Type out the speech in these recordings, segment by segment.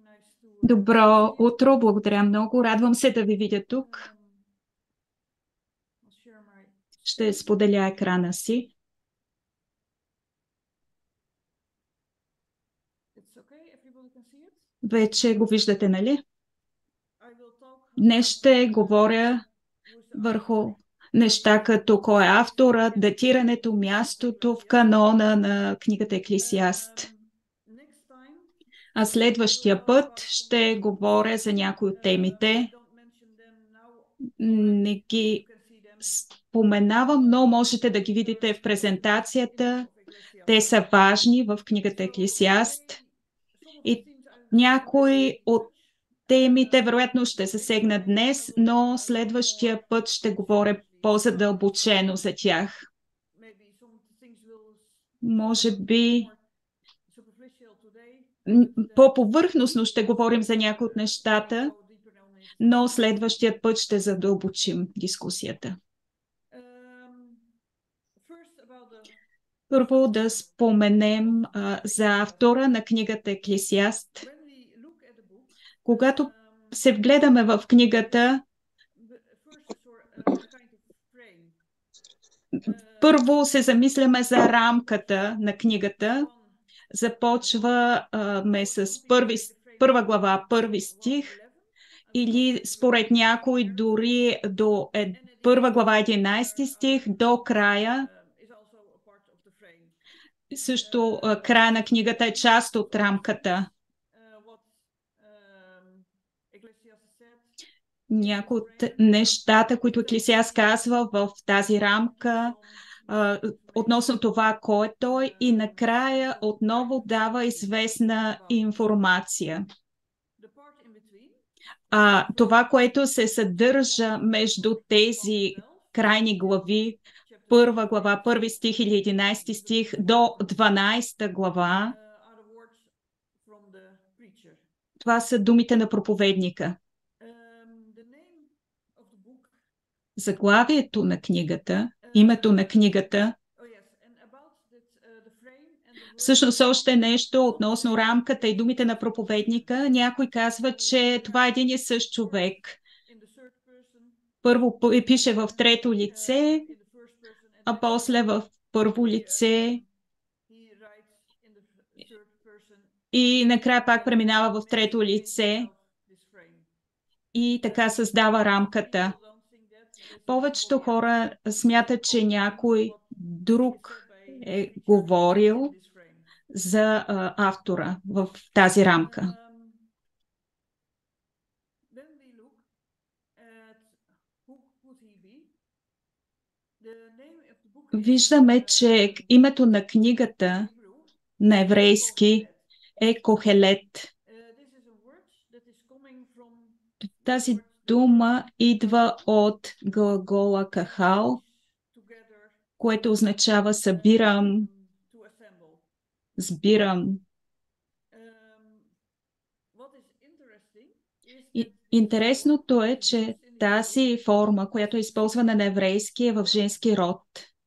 Добро утро, благодаря много. Радвам се да ви видя тук. Ще споделя екрана си. Вече го виждате, нали? Днес ще говоря върху неща като кой е авторът, датирането, мястото в канона на книгата Еклесиаст. А следващия път ще говоря за някои от темите. Не ги споменавам, но можете да ги видите в презентацията. Те са важни в книгата Еклесиаст. И някои от темите вероятно ще се сегнат днес, но следващия път ще говоря по-задълбочено за тях. Може би по-повърхностно ще говорим за някои от нещата, но следващия път ще задълбочим дискусията. Първо да споменем за автора на книгата Еклесиаст. Когато се вгледаме в книгата, първо се замисляме за рамката на книгата. Започваме с първа глава, първи стих, или според някой дори до първа глава, 11 стих, до края. Също края на книгата е част от рамката. Някои от нещата, които Еклесиаст казва в тази рамка, относно това кой е той, и накрая отново дава известна информация. Това, което се съдържа между тези крайни глави, първа глава, първи стих или 11 стих до 12 глава, това са думите на проповедника. Заглавието на книгата, името на книгата, всъщност още нещо относно рамката и думите на проповедника. Някой казва, че това е един и същ човек. Първо пише в трето лице, а после в първо лице и накрая пак преминава в трето лице и така създава рамката. Повечето хора смятат, че някой друг е говорил за автора в тази рамка. Виждаме, че името на книгата на еврейски е Кохелет. Тази дума идва от глагола кахал, което означава събирам, сбирам. Интересното е, че тази форма, която е използвана на еврейски, е в женски род.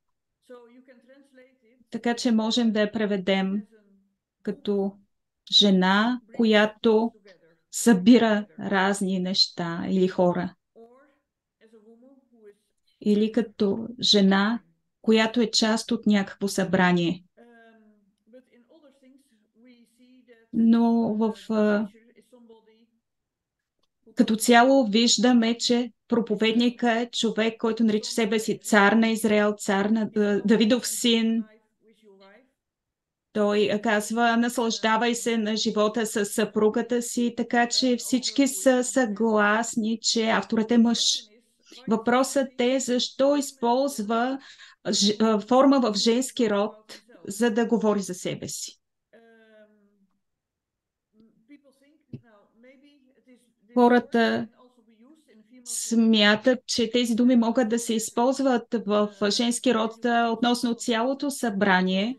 Така че можем да я преведем като жена, която събира разни неща или хора. Или като жена, която е част от някакво събрание. Но като цяло виждаме, че проповедника е човек, който нарича себе си цар на Израел, цар на Давидов син. Той казва, наслаждавай се на живота с съпругата си, така че всички са съгласни, че авторът е мъж. Въпросът е защо използва форма в женски род, за да говори за себе си. Хората смятат, че тези думи могат да се използват в женски род относно цялото събрание,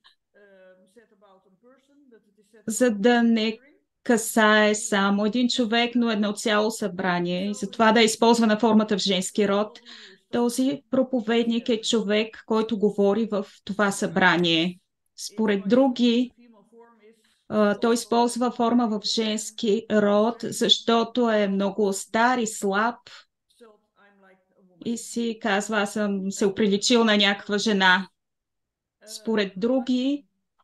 за да не касае само един човек, но едно цяло събрание. И затова да е използвана формата в женски род. Този проповедник е човек, който говори в това събрание. Според други, Той използва форма в женски род, защото е много стар и слаб и си казва, аз съм се оприличил на някаква жена. Според други,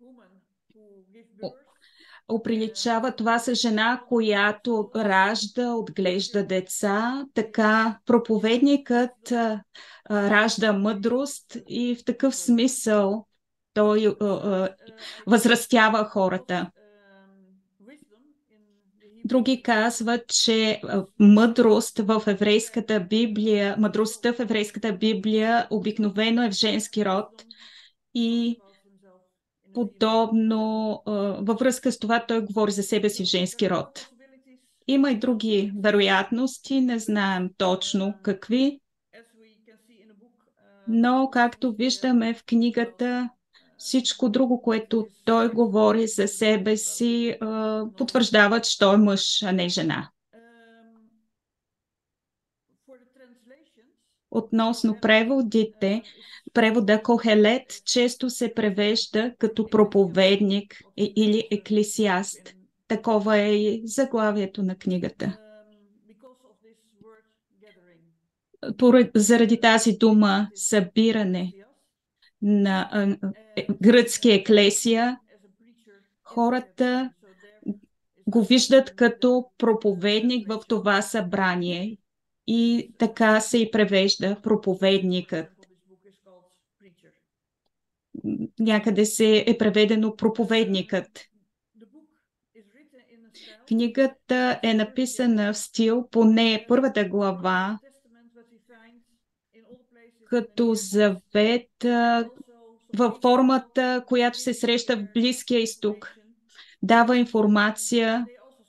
оприличава това с жена, която ражда, отглежда деца. Така проповедникът ражда мъдрост и в такъв смисъл той възрастява хората. Други казват, че мъдростта в еврейската Библия обикновено е в женски род и подобно във връзка с това той говори за себе си в женски род. Има и други вероятности, не знаем точно какви, но както виждаме в книгата, всичко друго, което той говори за себе си, потвърждава, че той е мъж, а не жена. Относно преводите, превода Кохелет често се превежда като проповедник или еклесиаст. Такова е и заглавието на книгата. Заради тази дума събиране на гръцки еклесия, хората го виждат като проповедник в това събрание и така се и превежда проповедникът. Някъде се е преведено проповедникът. Книгата е написана в стил, поне първата глава, като завет във формата, която се среща в Близкия изток. Дава информация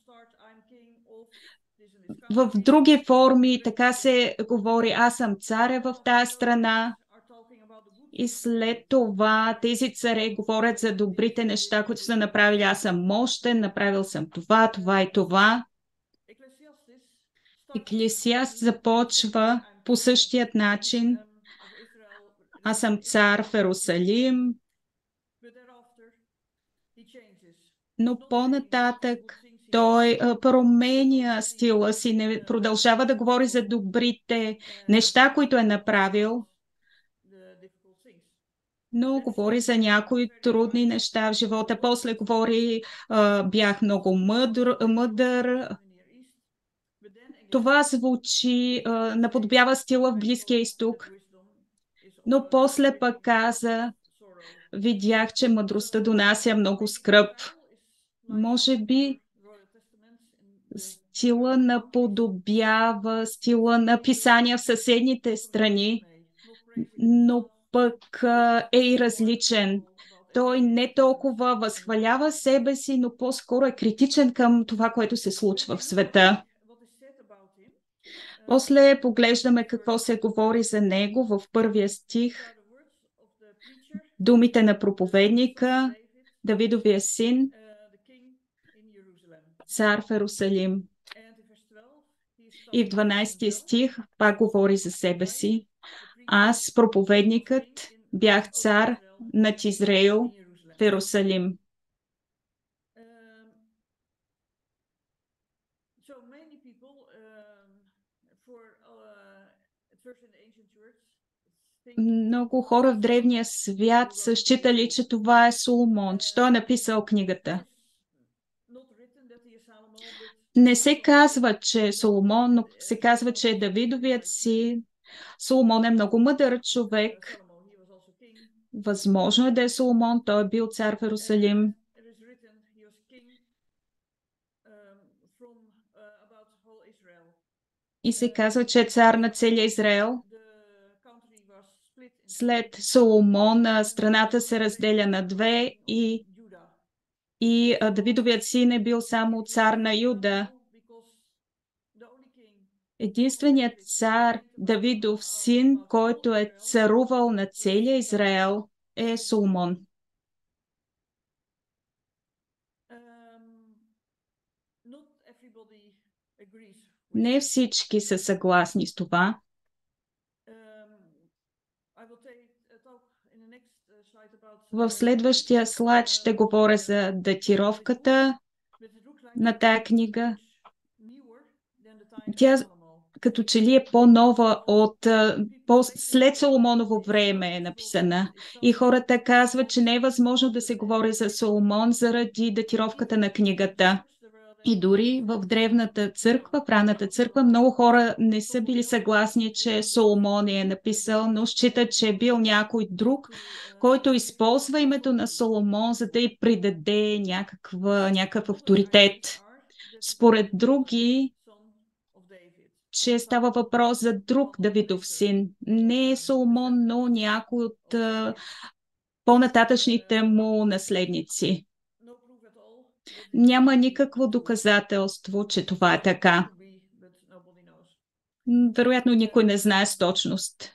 в други форми, така се говори, аз съм царя в тази страна. И след това тези царе говорят за добрите неща, които са направили. Аз съм мощен, направил съм това, това и това. Еклесиаст започва по същият начин. Аз съм цар в Ерусалим. Но по-нататък той променя стила си, не продължава да говори за добрите неща, които е направил, но говори за някои трудни неща в живота. После говори, бях много мъдър. Това звучи, наподобява стила в Близкия изток. Но после пък каза, видях, че мъдростта донася много скръб. Може би стила наподобява стила на писания в съседните страни, но пък е и различен. Той не толкова възхвалява себе си, но по-скоро е критичен към това, което се случва в света. После поглеждаме какво се говори за него в първия стих. Думите на проповедника, Давидовия син, цар в Ерусалим. И в 12 стих пак говори за себе си. Аз, проповедникът, бях цар над Израил в Ерусалим. Много хора в древния свят са считали, че това е Соломон, че той е написал книгата. Не се казва, че е Соломон, но се казва, че е Давидовият си. Соломон е много мъдър човек. Възможно е да е Соломон, той е бил цар в Ерусалим. И се казва, че е цар на целия Израел. След Соломон страната се разделя на две и Давидовият син е бил само цар на Юда. Единственият цар, Давидов син, който е царувал на целия Израел, е Соломон. Не всички са съгласни с това. В следващия слайд ще говоря за датировката на тая книга. Тя като че ли е по-нова след Соломоново време е написана. И хората казват, че не е възможно да се говори за Соломон заради датировката на книгата. И дори в древната църква, правната църква, много хора не са били съгласни, че Соломон е написал, но считат, че е бил някой друг, който използва името на Соломон, за да й придаде някакъв авторитет. Според други, че става въпрос за друг Давидов син. Не е Соломон, но някой от по-нататъчните му наследници. Няма никакво доказателство, че това е така. Вероятно никой не знае с точност.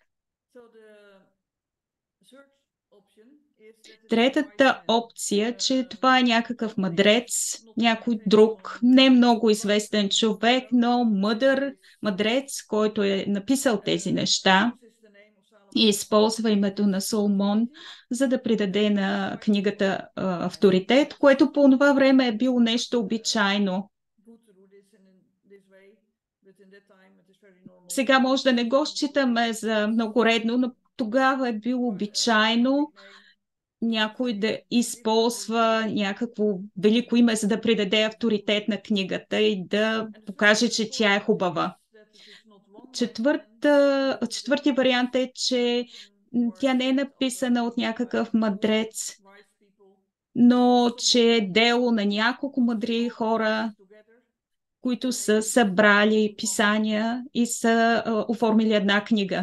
Третата опция, че това е някакъв мъдрец, някой друг, не много известен човек, но мъдрец, който е написал тези неща и използва името на Соломон, за да придаде на книгата авторитет, което по това време е било нещо обичайно. Сега може да не го считаме за много редно, но тогава е било обичайно някой да използва някакво велико име, за да придаде авторитет на книгата и да покаже, че тя е хубава. Четвърти вариант е, че тя не е написана от някакъв мъдрец, но че е дело на няколко мъдри хора, които са събрали писания и са оформили една книга.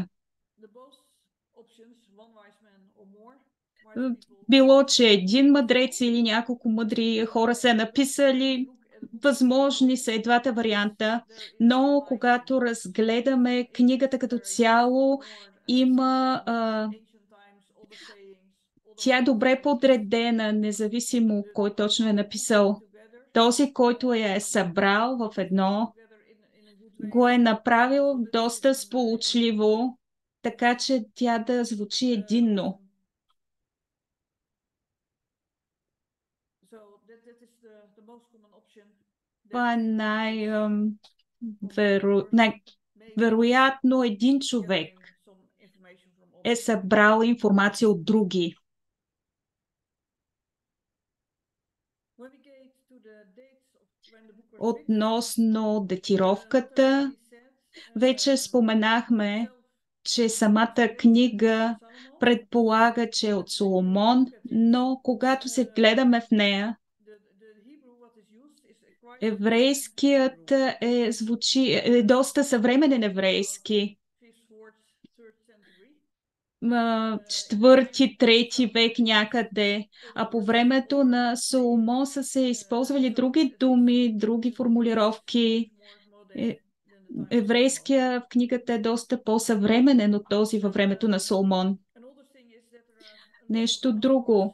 Било, че един мъдрец или няколко мъдри хора са написали, възможни са и двата варианта, но когато разгледаме книгата като цяло, тя е добре подредена, независимо кой точно е написал. Този, който я е събрал в едно, го е направил доста сполучливо, така че тя да звучи единно. Това е най-вероятно един човек е събрал информация от други. Относно датировката, вече споменахме, че самата книга предполага, че е от Соломон, но когато се гледаме в нея, еврейският е доста съвременен еврейски. Четвърти, трети век някъде, а по времето на Соломон са се използвали други думи, други формулировки. Еврейския в книгата е доста по-съвременен от този във времето на Соломон. Нещо друго.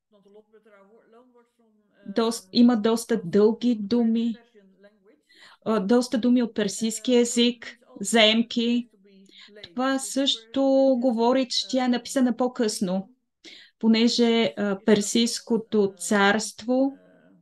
Има доста дълги думи, доста думи от персийски език, заемки. Това също говори, че тя е написана по-късно, понеже персийското царство,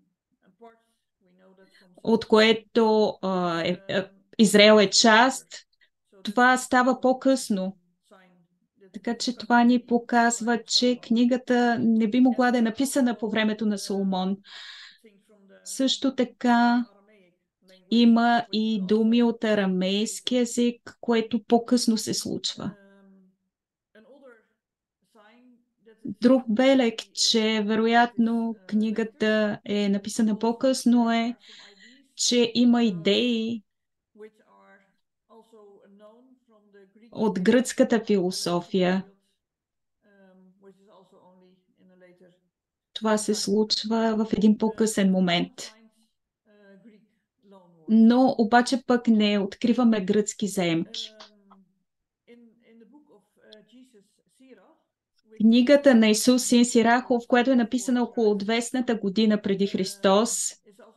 от което Израел е част, това става по-късно. Така че това ни показва, че книгата не би могла да е написана по времето на Соломон. Също така има и думи от арамейски език, което по-късно се случва. Друг белег, че вероятно книгата е написана по-късно е, че има идеи от гръцката философия. Това се случва в един по-късен момент. Но обаче пък не откриваме гръцки заемки. Книгата на Исус Син Сирахов, която е написана около 200-та година преди Христос,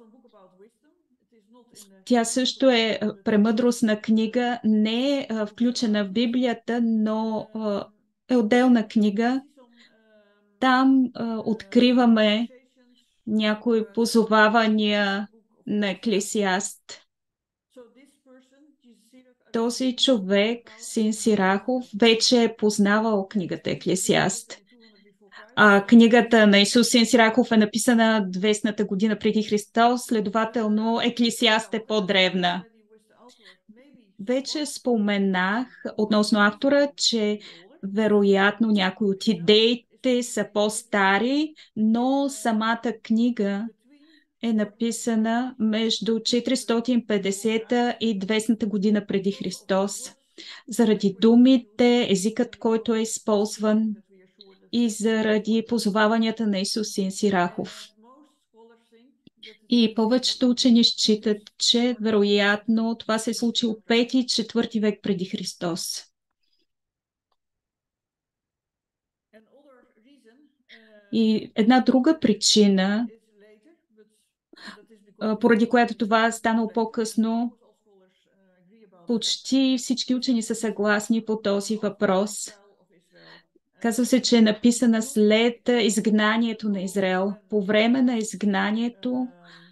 тя също е премъдростна книга, не е включена в Библията, но е отделна книга. Там откриваме някои позовавания на Еклесиаст. Този човек, Син Сирахов, вече е познавал книгата Еклесиаст. Книгата на Исус Син Сираков е написана 200-та година преди Христос, следователно Еклесиаст е по-древна. Вече споменах относно автора, че вероятно някои от идеите са по-стари, но самата книга е написана между 450 и 200 година преди Христос. Заради думите, езикът, който е използван и заради позоваванията на Исус Син Сирахов. И повечето учени считат, че вероятно това се е случило 5-4 век преди Христос. И една друга причина, поради която това е станало по-късно, почти всички учени са съгласни по този въпрос. Казва се, че е написана след изгнанието на Израел. По време на изгнанието,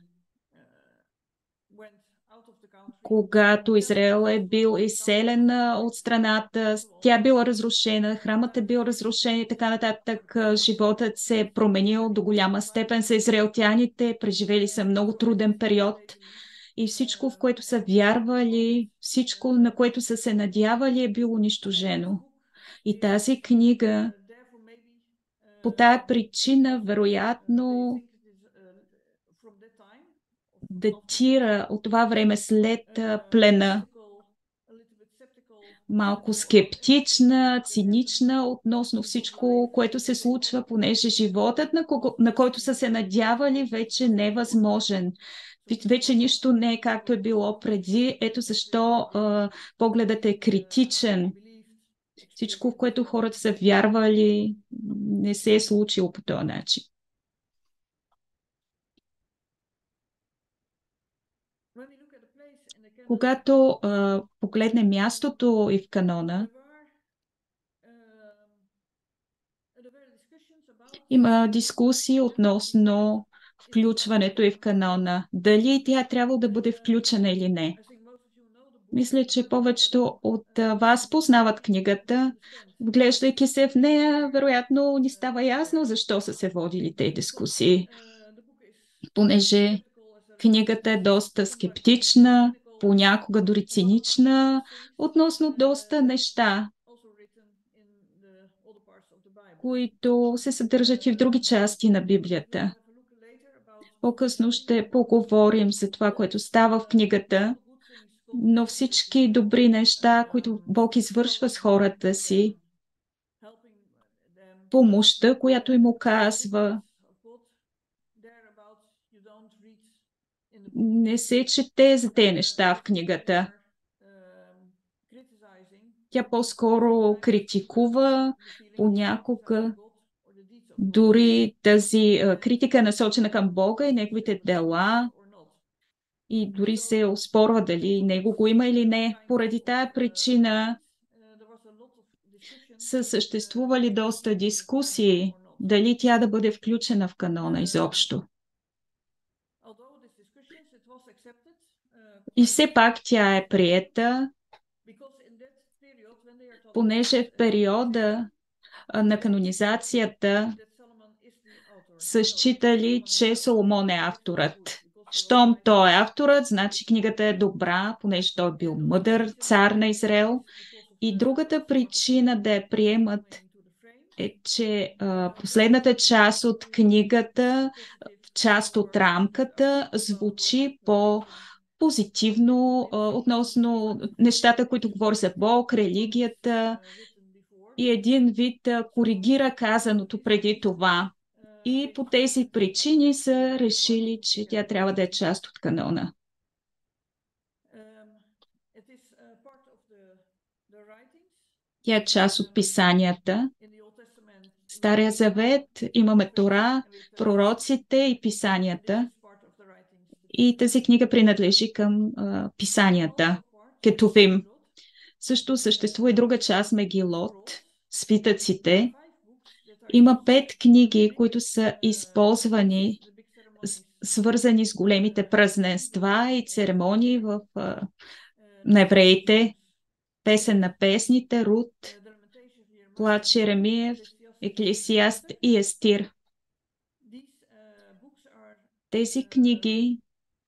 когато Израел е бил изселен от страната, тя е била разрушена, храмът е бил разрушен и така нататък. Животът се е променил до голяма степен за израелтяните, преживели са много труден период и всичко, в което са вярвали, всичко, на което са се надявали, е било унищожено. И тази книга, по тая причина, вероятно, датира от това време след плена. Малко скептична, цинична относно всичко, което се случва, понеже животът, на който са се надявали, вече не е възможен. Вече нищо не е както е било преди. Ето защо погледът е критичен. Всичко, в което хората са вярвали, не се е случило по този начин. Когато погледнем мястото и в канона, има дискусии относно включването и в канона. Дали тя трябва да бъде включена или не. Мисля, че повечето от вас познават книгата. Вглеждайки се в нея, вероятно ни става ясно защо са се водили тези дискусии. Понеже книгата е доста скептична, понякога дори цинична, относно доста неща, които се съдържат и в други части на Библията. По-късно ще поговорим за това, което става в книгата, но всички добри неща, които Бог извършва с хората си, помощта, която им оказва, не се чете за тези неща в книгата. Тя по-скоро критикува, понякога дори тази критика е насочена към Бога и неговите дела, и дори се оспорва дали него го има или не. Поради тая причина са съществували доста дискусии дали тя да бъде включена в канона изобщо. И все пак тя е приета, понеже в периода на канонизацията са считали, че Соломон е авторът. Щом той е авторът, значи книгата е добра, понеже той е бил мъдър цар на Израел. И другата причина да я приемат е, че последната част от книгата, част от рамката, звучи по-позитивно относно нещата, които говори за Бог, религията, и един вид коригира казаното преди това. И по тези причини са решили, че тя трябва да е част от канона. Тя е част от писанията. Стария завет имаме Тора, пророците и писанията. И тази книга принадлежи към писанията, Кетувим. Също съществува и друга част, Мегилот, свитъците. Има 5 книги, които са използвани, свързани с големите празненства и церемонии на евреите. Песен на песните, Рут, Плач Еремиев, Еклесиаст и Естир. Тези книги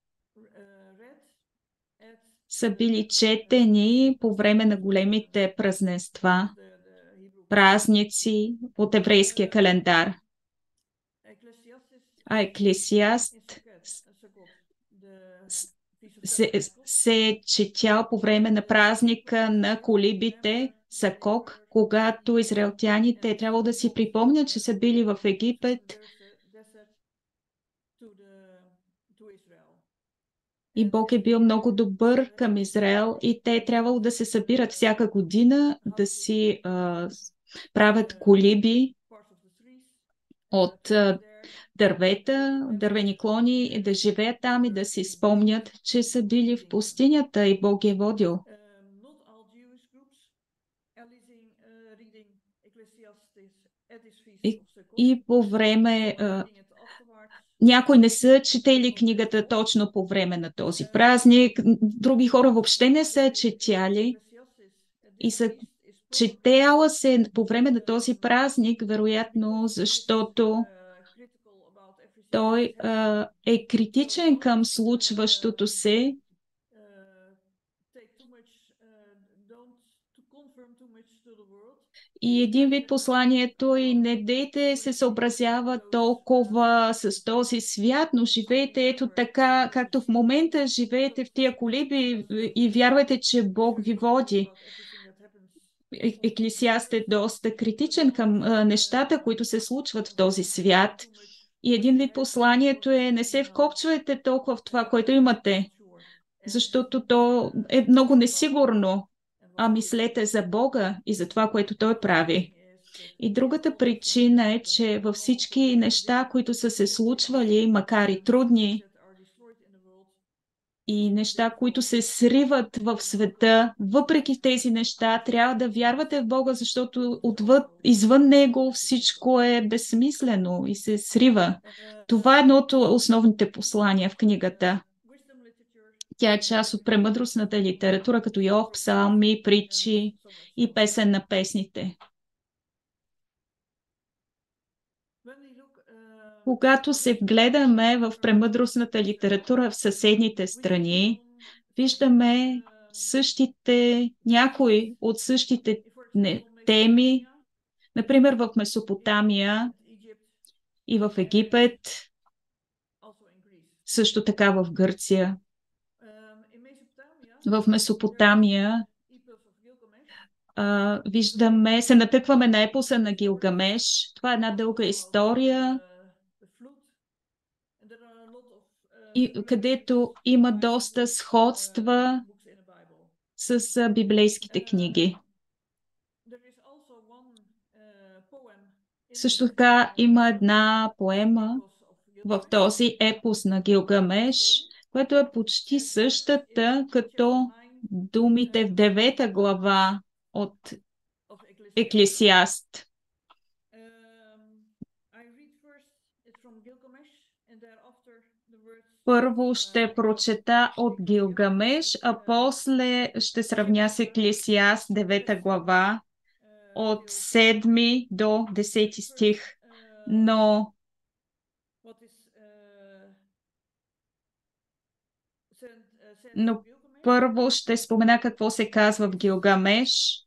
са били четени по време на големите празненства, празници от еврейския календар. А Еклесиаст се е четял по време на празника на колибите Сакок, когато израелтяните трябвало да си припомнят, че са били в Египет и Бог е бил много добър към Израел и те трябвало да се събират всяка година, да си правят колиби от дървета, дървени клони, и да живеят там и да си спомнят, че са били в пустинята и Бог е водил. И по време някои не са четели книгата точно по време на този празник, други хора въобще не са четяли и са четяла се по време на този празник, вероятно, защото той е критичен към случващото се и един вид посланието и не дейте се съобразява толкова с този свят, но живейте ето така, както в момента живеете в тия колиби и вярвайте, че Бог ви води. Еклесиаст е доста критичен към нещата, които се случват в този свят. И един вид посланието е: не се вкопчвайте толкова в това, което имате, защото то е много несигурно, а мислете за Бога и за това, което Той прави. И другата причина е, че във всички неща, които са се случвали, макар и трудни, и неща, които се сриват в света, въпреки тези неща, трябва да вярвате в Бога, защото извън Него всичко е безсмислено и се срива. Това е едно от основните послания в книгата. Тя е част от премъдростната литература, като Йов, псалми, притчи и песен на песните. Когато се вгледаме в премъдростната литература в съседните страни, виждаме някои от същите теми, например в Месопотамия и в Египет, също така в Гърция. В Месопотамия се натъкваме на епоса на Гилгамеш. Това е една дълга история, и където има доста сходства с библейските книги. Също така има една поема в този епос на Гилгамеш, което е почти същата като думите в 9 глава от Еклесиаст. Първо ще прочета от Гилгамеш, а после ще сравня с Еклесиаст 9 глава от 7 до 10 стих. Но първо ще спомена какво се казва в Гилгамеш.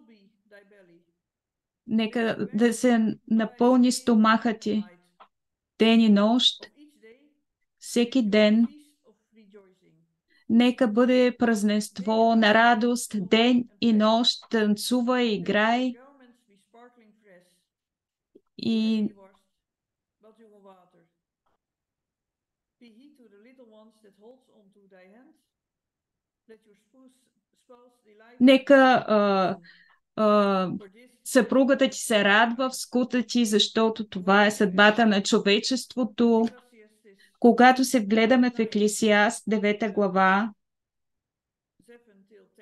Нека да се напълни стомахът ти ден и нощ, всеки ден. Нека бъде празненство на радост, ден и нощ, танцувай, играй и нека съпругата ти се радва в скута ти, защото това е съдбата на човечеството. Когато се вгледаме в Еклесиаст 9 глава,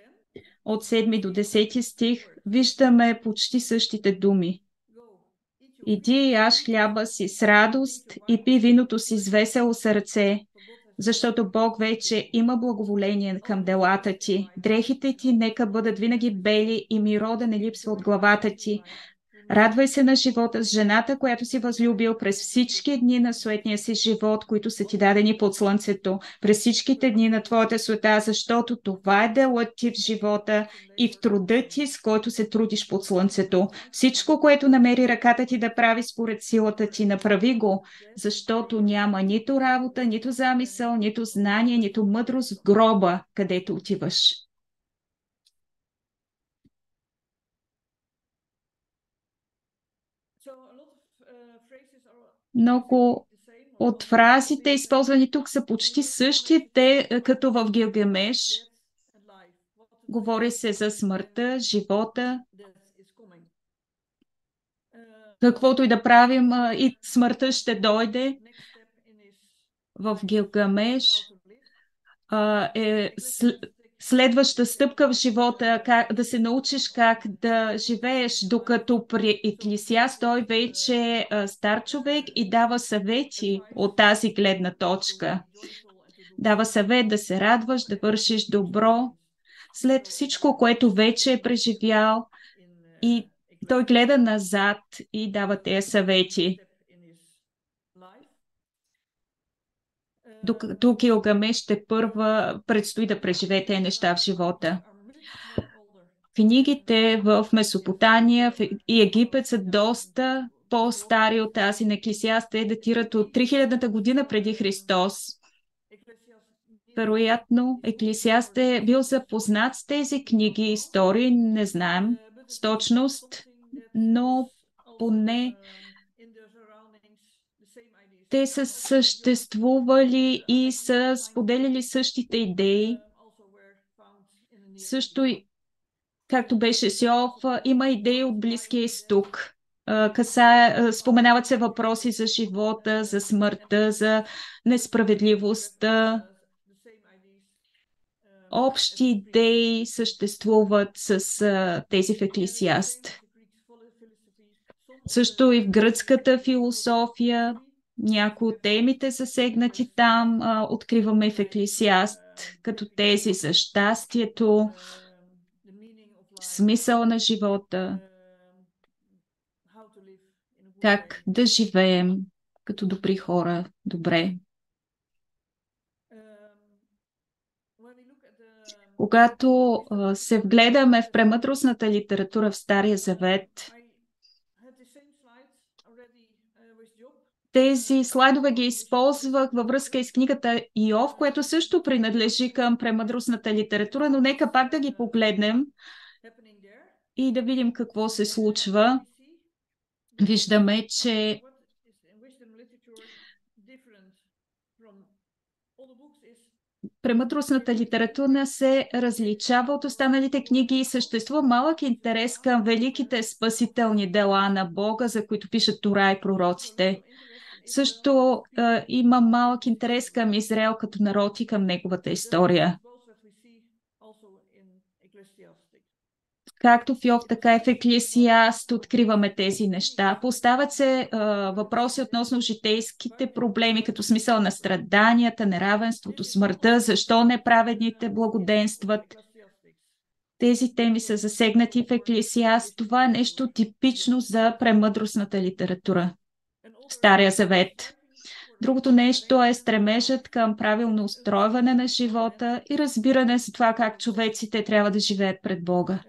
от 7 до 10 стих, виждаме почти същите думи. Иди и яж хляба си с радост и пи виното си с весело сърце, защото Бог вече има благоволение към делата ти. Дрехите ти нека бъдат винаги бели и миро да не липсва от главата ти. Радвай се на живота с жената, която си възлюбил през всички дни на суетния си живот, които са ти дадени под слънцето, през всичките дни на твоята света, защото това е делът ти в живота и в труда ти, с който се трудиш под слънцето. Всичко, което намери ръката ти да прави според силата ти, направи го, защото няма нито работа, нито замисъл, нито знание, нито мъдрост в гроба, където отиваш. Много от фразите, използвани тук, са почти същите, като в Гилгамеш. Говори се за смъртта, живота, каквото и да правим, и смъртта ще дойде. В Гилгамеш е следваща стъпка в живота, как да се научиш как да живееш, докато при Еклисиаст той вече е стар човек и дава съвети от тази гледна точка. Дава съвет да се радваш, да вършиш добро, след всичко, което вече е преживял, и той гледа назад и дава тези съвети. Докато Гилгамеш ще първа предстои да преживее тези неща в живота. Книгите в Месопотамия и Египет са доста по-стари от тази на Еклесиаст. Те датират от 3000-та година преди Христос. Вероятно, Еклесиаст е бил запознат с тези книги и истории, не знаем с точност, но поне те са съществували и са споделили същите идеи. Също и както беше Сиов, има идеи от Близкия изток. Споменават се въпроси за живота, за смъртта, за несправедливостта. Общи идеи съществуват с тези в Еклесиаст. Също и в гръцката философия, някои от темите засегнати там, откриваме в Еклесиаст, като тези за щастието, смисъл на живота, как да живеем като добри хора, добре. Когато се вгледаме в премъдростната литература в Стария Завет, тези слайдове ги използвах във връзка и с книгата Иов, което също принадлежи към премъдростната литература, но нека пак да ги погледнем и да видим какво се случва. Виждаме, че премъдростната литература се различава от останалите книги и съществува малък интерес към великите спасителни дела на Бога, за които пишат Тора и пророците. Също има малък интерес към Израел като народ и към неговата история. Както в Йов, така и в Еклесиаст откриваме тези неща. Поставят се въпроси относно житейските проблеми, като смисъл на страданията, неравенството, смъртта, защо неправедните благоденстват. Тези теми са засегнати в Еклесиаст. Това е нещо типично за премъдростната литература в Стария Завет. Другото нещо е стремежът към правилно устройване на живота и разбиране за това как човеците трябва да живеят пред Бога.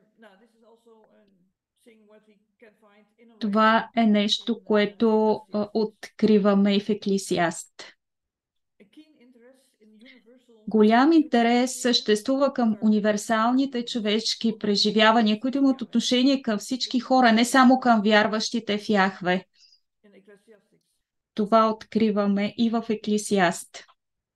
Това е нещо, което откриваме и в Еклесиаст. Голям интерес съществува към универсалните човешки преживявания, които имат отношение към всички хора, не само към вярващите в Яхве. Това откриваме и в Еклесиаст.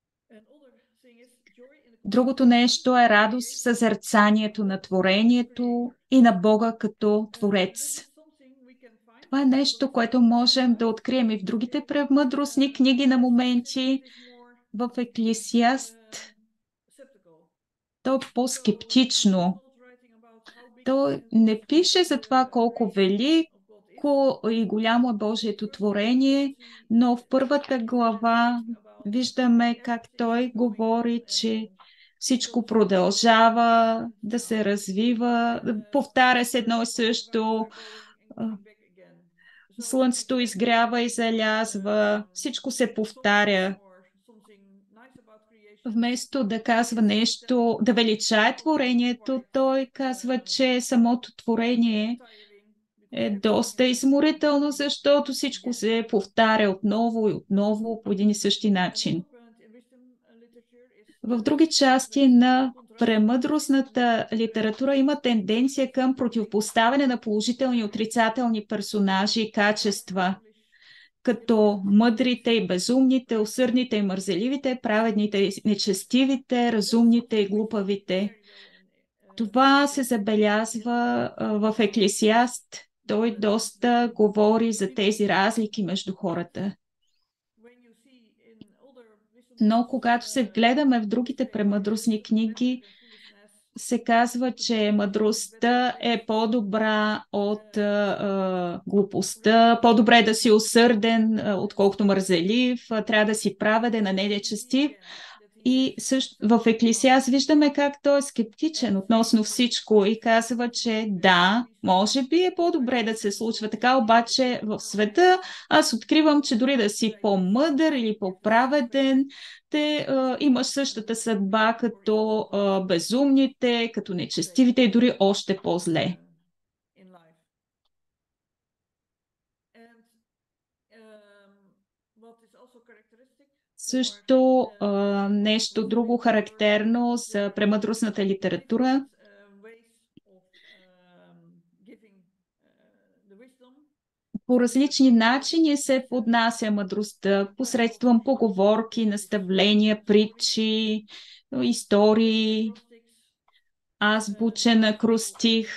Другото нещо е радост в съзерцанието на творението и на Бога като Творец. Това е нещо, което можем да открием и в другите премъдростни книги на моменти. В Еклесиаст то е по-скептично. Той не пише за това колко велик Велико и голямо е Божието творение, но в първата глава виждаме как той говори, че всичко продължава да се развива, повтаря се едно и също. Слънцето изгрява и залязва, всичко се повтаря. Вместо да казва нещо, да величае творението, той казва, че самото творение е доста изморително, защото всичко се повтаря отново и отново по един и същи начин. В други части на премъдростната литература има тенденция към противопоставяне на положителни и отрицателни персонажи и качества, като мъдрите и безумните, усърдните и мързеливите, праведните и нечестивите, разумните и глупавите. Това се забелязва в Еклесиаст. Той доста говори за тези разлики между хората. Но когато се вгледаме в другите премъдростни книги, се казва, че мъдростта е по-добра от глупостта, по-добре е да си усърден, отколкото мързелив, трябва да си праведен, а не нечестив. И също в Еклесиаст виждаме как той е скептичен относно всичко и казва, че да, може би е по-добре да се случва така, обаче в света аз откривам, че дори да си по-мъдър или по-праведен, те имаш същата съдба като безумните, като нечестивите и дори още по-зле. Също нещо друго характерно за премъдростната литература. По различни начини се поднася мъдростта, посредством поговорки, наставления, притчи, истории, азбучен акростих,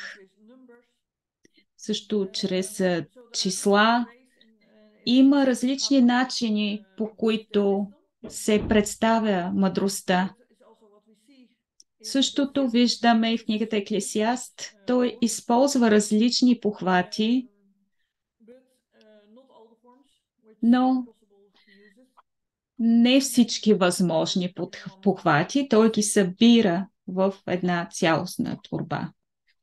също чрез числа. Има различни начини, по които се представя мъдростта. Същото виждаме и в книгата Еклесиаст. Той използва различни похвати, но не всички възможни похвати. Той ги събира в една цялостна творба.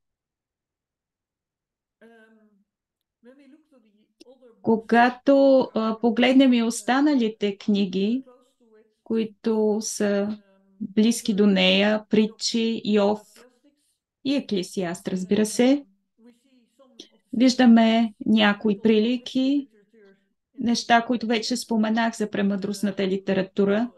Когато погледнем и останалите книги, които са близки до нея, притчи, Йов и Еклесиаст, разбира се, виждаме някои прилики, неща, които вече споменах за премъдростната литература.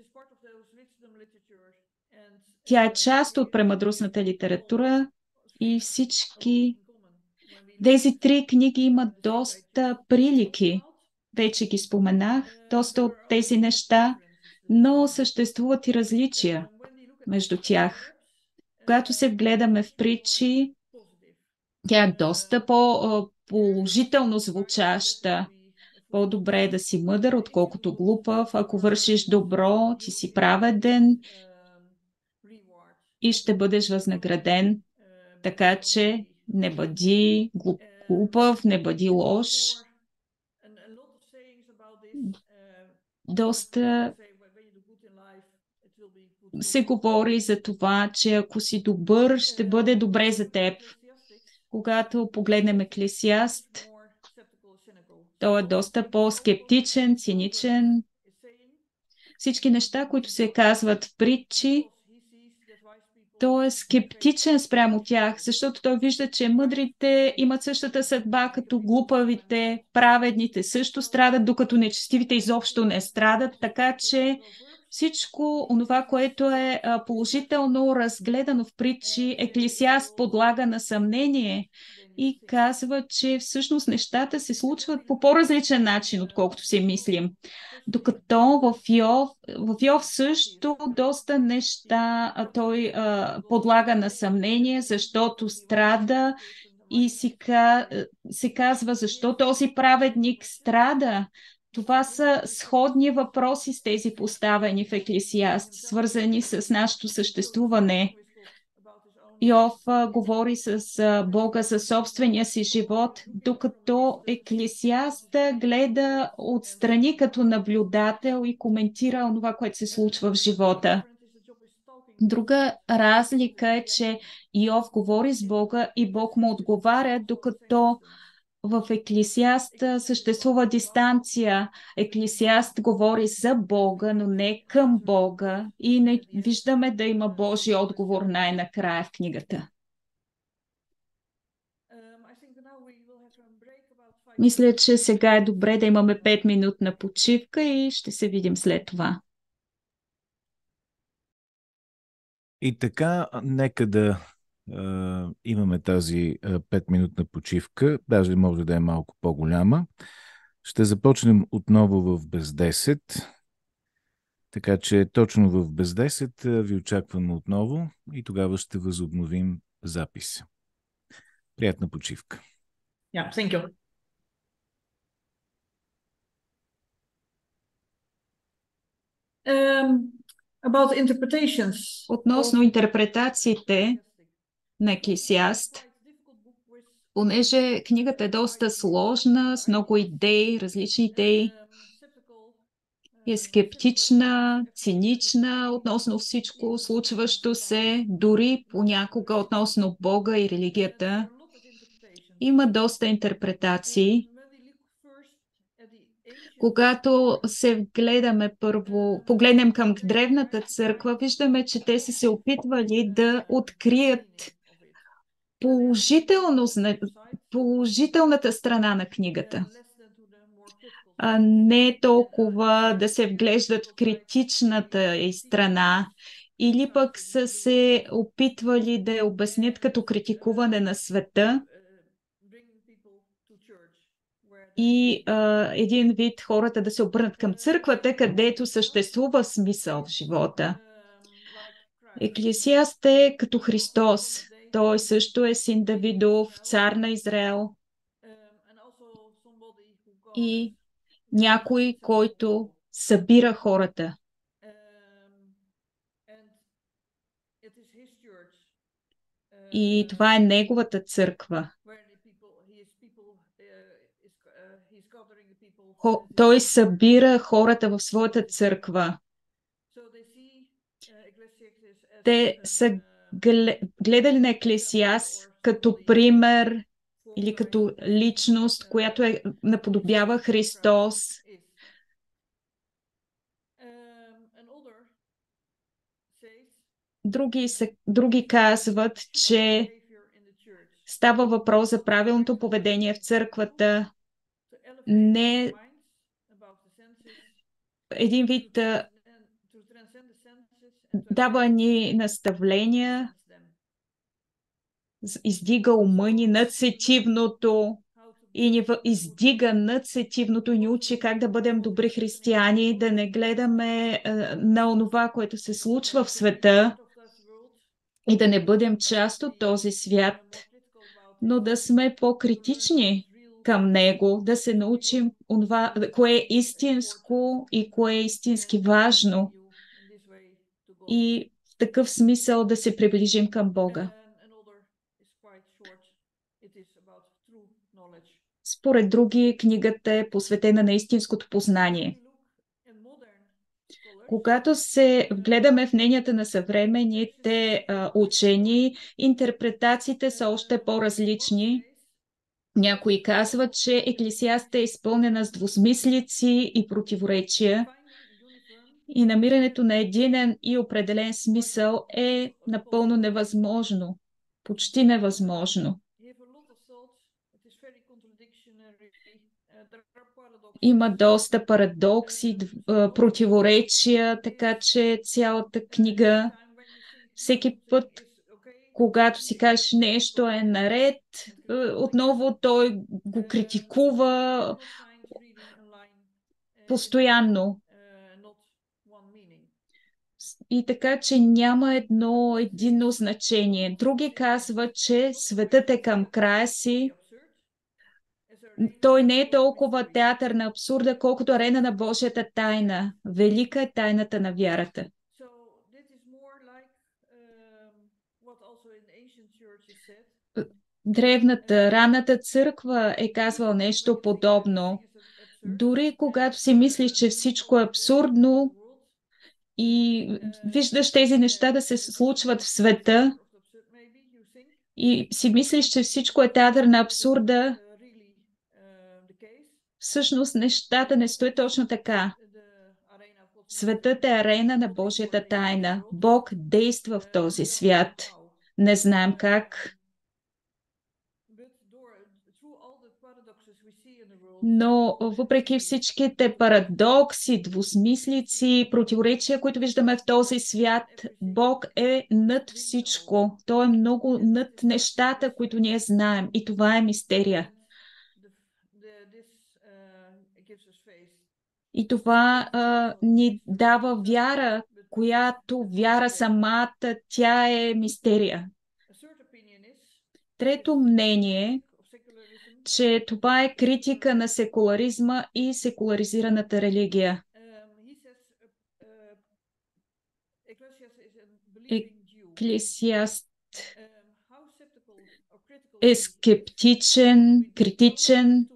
Тя е част от премъдростната литература и всички тези три книги имат доста прилики. Вече ги споменах, доста от тези неща, но съществуват и различия между тях. Когато се вгледаме в притчи, тя е доста по-положително звучаща. По-добре е да си мъдър, отколкото глупав. Ако вършиш добро, ти си праведен и ще бъдеш възнаграден. Така че не бъди глупав, не бъди лош. Доста се говори за това, че ако си добър, ще бъде добре за теб. Когато погледнем Еклесиаст, той е доста по-скептичен, циничен. Всички неща, които се казват в притчи, той е скептичен спрямо тях, защото той вижда, че мъдрите имат същата съдба като глупавите, праведните също страдат, докато нечестивите изобщо не страдат, така че всичко онова, което е положително разгледано в притчи, Еклесиаст подлага на съмнение и казва, че всъщност нещата се случват по по-различен начин, отколкото си мислим. Докато в Йов също доста неща той подлага на съмнение, защото страда и се казва защо този праведник страда. Това са сходни въпроси с тези поставени в Еклесиаст, свързани с нашето съществуване. Йов говори с Бога за собствения си живот, докато Еклесиаста гледа отстрани като наблюдател и коментира това, което се случва в живота. Друга разлика е, че Йов говори с Бога и Бог му отговаря, докато в Еклесиаст съществува дистанция. Еклесиаст говори за Бога, но не към Бога и не виждаме да има Божий отговор най-накрая в книгата. Мисля, че сега е добре да имаме 5-минутна почивка и ще се видим след това. И така, нека да имаме тази 5-минутна почивка, даже може да е малко по-голяма. Ще започнем отново в без 10. Така че точно в без 10 ви очакваме отново и тогава ще възобновим запис. Приятна почивка. Yeah, thank you. About interpretations. Относно интерпретациите на Еклесиаст, понеже книгата е доста сложна, с много идеи, различни идеи, е скептична, цинична относно всичко случващо се, дори понякога относно Бога и религията. Има доста интерпретации. Когато се погледнем към древната църква, виждаме, че те са се опитвали да открият положителната страна на книгата. А не толкова да се вглеждат в критичната й страна, или пък са се опитвали да я обяснят като критикуване на света и един вид хората да се обърнат към църквата, където съществува смисъл в живота. Еклесиаст е като Христос. Той също е син Давидов, цар на Израел и някой, който събира хората. И това е неговата църква. Той събира хората в своята църква. Те са гледали на Еклесиаст като пример или като личност, която наподобява Христос. Други казват, че става въпрос за правилното поведение в църквата, не един вид дава ни наставления, издига ума ни над сетивното и ни издига над сетивното и ни учи как да бъдем добри християни, да не гледаме на онова, което се случва в света и да не бъдем част от този свят, но да сме по-критични към него, да се научим онова, кое е истинско и кое е истински важно и в такъв смисъл да се приближим към Бога. Според други, книгата е посветена на истинското познание. Когато се вгледаме в мненията на съвременните учени, интерпретациите са още по-различни. Някои казват, че Еклесиаст е изпълнена с двусмислици и противоречия и намирането на единен и определен смисъл е напълно невъзможно, почти невъзможно. Има доста парадокси, противоречия, така че цялата книга, всеки път, когато си кажеш нещо е наред, отново той го критикува постоянно. И така, че няма единно значение. Други казват, че светът е към края си. Той не е толкова театър на абсурда, колкото арена на Божията тайна. Велика е тайната на вярата. Древната, ранната църква е казвала нещо подобно. Дори когато си мислиш, че всичко е абсурдно и виждаш тези неща да се случват в света и си мислиш, че всичко е театър на абсурда, всъщност нещата не стоят точно така. Светът е арена на Божията тайна. Бог действа в този свят. Не знаем как, но въпреки всичките парадокси, двусмислици, противоречия, които виждаме в този свят, Бог е над всичко. Той е много над нещата, които ние знаем. И това е мистерия. И това ни дава вяра, която вяра самата, тя е мистерия. Трето мнение, че това е критика на секуларизма и секуларизираната религия. Еклесиаст е скептичен, критичен.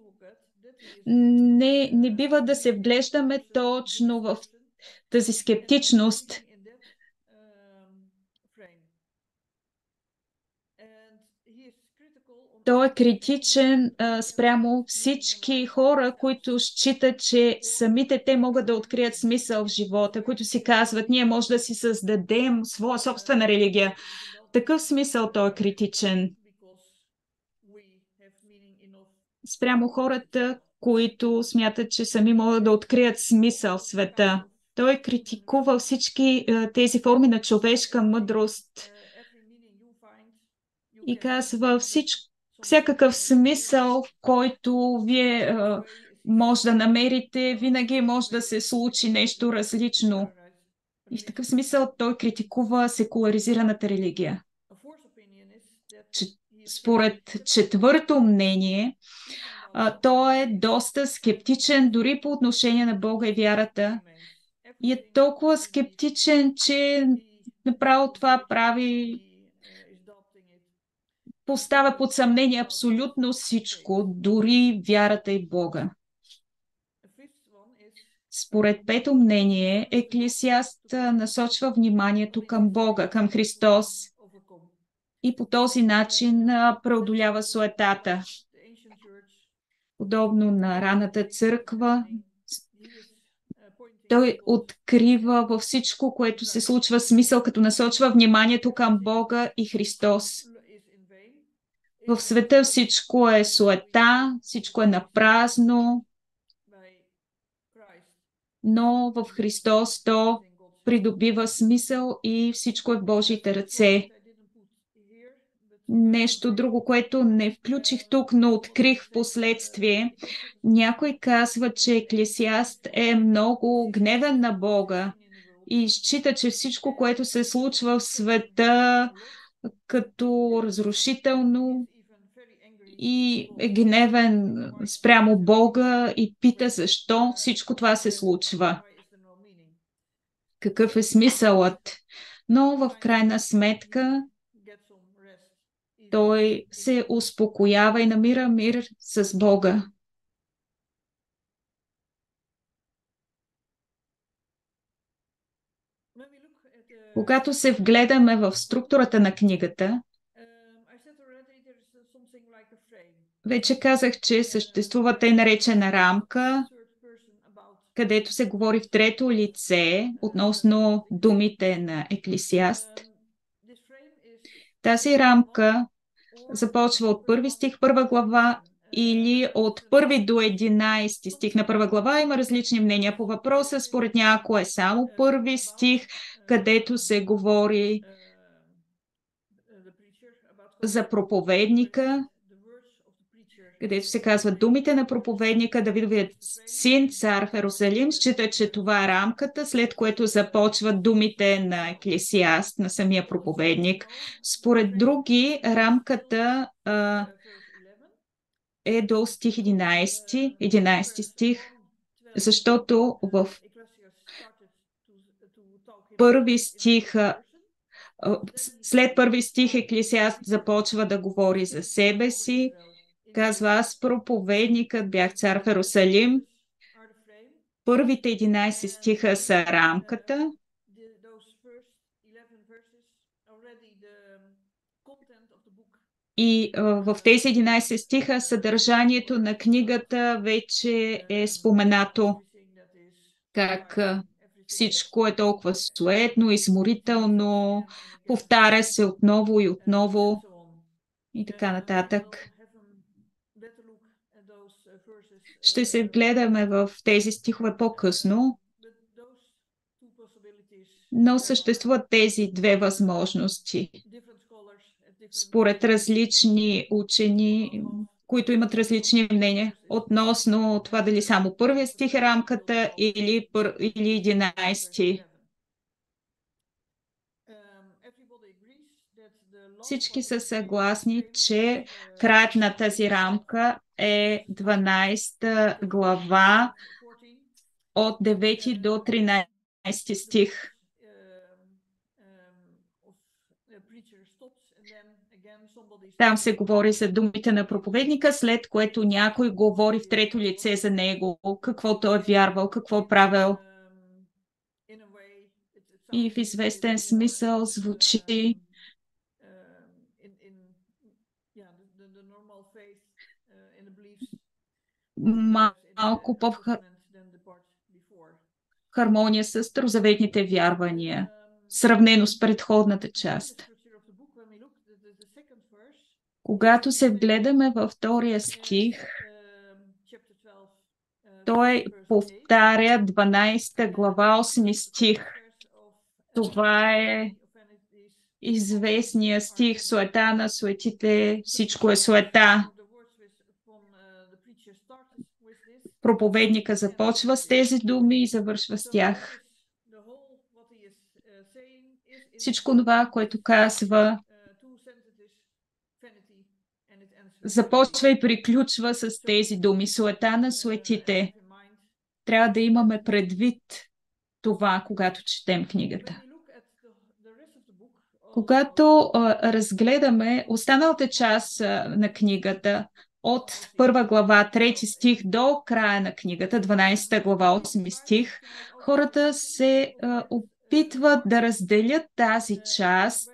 Не бива да се вглеждаме точно в тази скептичност. Той е критичен спрямо всички хора, които считат, че самите те могат да открият смисъл в живота, които си казват, ние може да си създадем своя собствена религия. В такъв смисъл той е критичен спрямо хората, които смятат, че сами могат да открият смисъл в света. Той критикува всички тези форми на човешка мъдрост и казва всякакъв смисъл, който вие може да намерите, винаги може да се случи нещо различно. И в такъв смисъл той критикува секуларизираната религия. Според четвърто мнение, той е доста скептичен дори по отношение на Бога и вярата. И е толкова скептичен, че направо това поставя под съмнение абсолютно всичко, дори вярата и Бога. Според пето мнение, Еклесиаст насочва вниманието към Бога, към Христос и по този начин преодолява суетата. Подобно на раната църква, той открива във всичко, което се случва смисъл, като насочва вниманието към Бога и Христос. В света всичко е суета, всичко е напразно, но в Христос то придобива смисъл и всичко е в Божиите ръце. Нещо друго, което не включих тук, но открих в последствие. Някой казва, че Еклесиаст е много гневен на Бога и счита, че всичко, което се случва в света като разрушително и е гневен спрямо Бога и пита защо всичко това се случва. Какъв е смисълът? Но в крайна сметка той се успокоява и намира мир с Бога. Когато се вгледаме в структурата на книгата, вече казах, че съществува тъй наречена рамка, където се говори в трето лице относно думите на Еклесиаст. Тази рамка започва от първи стих, първа глава, или от 1 до 11 стих на първа глава. Има различни мнения по въпроса. Според някой е само първи стих, където се говори за проповедника, където се казват думите на проповедника, Давидовият син, цар в Ерусалим. Счита, че това е рамката, след което започват думите на Еклесиаст, на самия проповедник. Според други, рамката е до стих 11 стих, защото в първи стих След първи стих Еклесиаст започва да говори за себе си. Казва: аз проповедникът бях цар в Ерусалим. Първите 11 стиха са рамката. И в тези 11 стиха съдържанието на книгата вече е споменато. Как всичко е толкова суетно, изморително, повтаря се отново и отново и така нататък. Ще се вгледаме в тези стихове по-късно, но съществуват тези две възможности. Според различни учени, които имат различни мнения относно това дали само първия стих е рамката или 11. Всички са съгласни, че краят на тази рамка е 12 глава от 9 до 13 стих. Там се говори за думите на проповедника, след което някой говори в трето лице за него, какво той е вярвал, какво е правил. И в известен смисъл звучи малко по-хармония с старозаветните вярвания, сравнено с предходната част. Когато се вгледаме във втория стих, той повтаря 12 глава, 8 стих. Това е известния стих: суета на суетите, всичко е суета. Проповедника започва с тези думи и завършва с тях. Всичко това, което казва, започва и приключва с тези думи: суета на суетите. Трябва да имаме предвид това, когато четем книгата. Когато разгледаме останалата част на книгата, от първа глава, 3 стих до края на книгата, 12 глава, 8 стих, хората се опитват да разделят тази част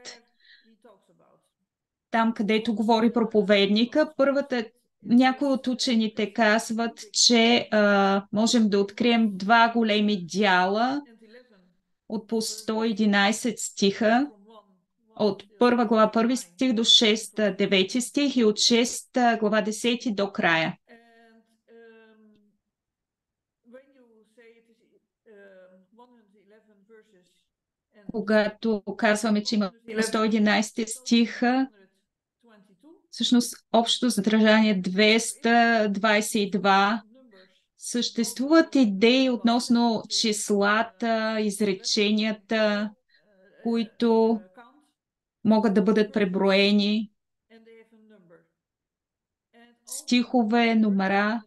там, където говори проповедника. Някои от учените казват, че можем да открием два големи дяла от по 111 стиха, от първа глава, първи стих до 6, 9 стих, и от 6 глава 10 до края. Когато казваме, че има 111 стиха, всъщност общо съдържание 222. Съществуват идеи относно числата, изреченията, които могат да бъдат преброени, стихове, номера.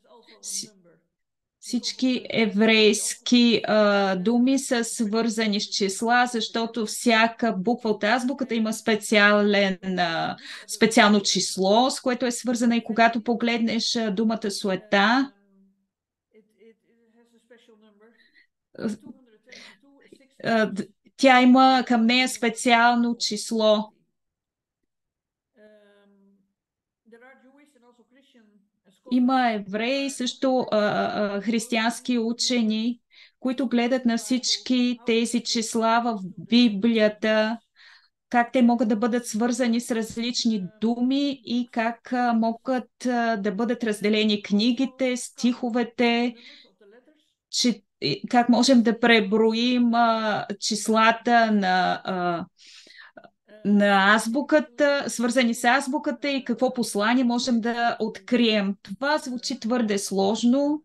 Всички еврейски думи са свързани с числа, защото всяка буква от азбуката има специално число, с което е свързана. И когато погледнеш думата суета, тя има към нея специално число. Има евреи, също християнски учени, които гледат на всички тези числа в Библията, как те могат да бъдат свързани с различни думи и как могат да бъдат разделени книгите, стиховете, как можем да преброим числата на азбуката, свързани с азбуката, и какво послание можем да открием. Това звучи твърде сложно.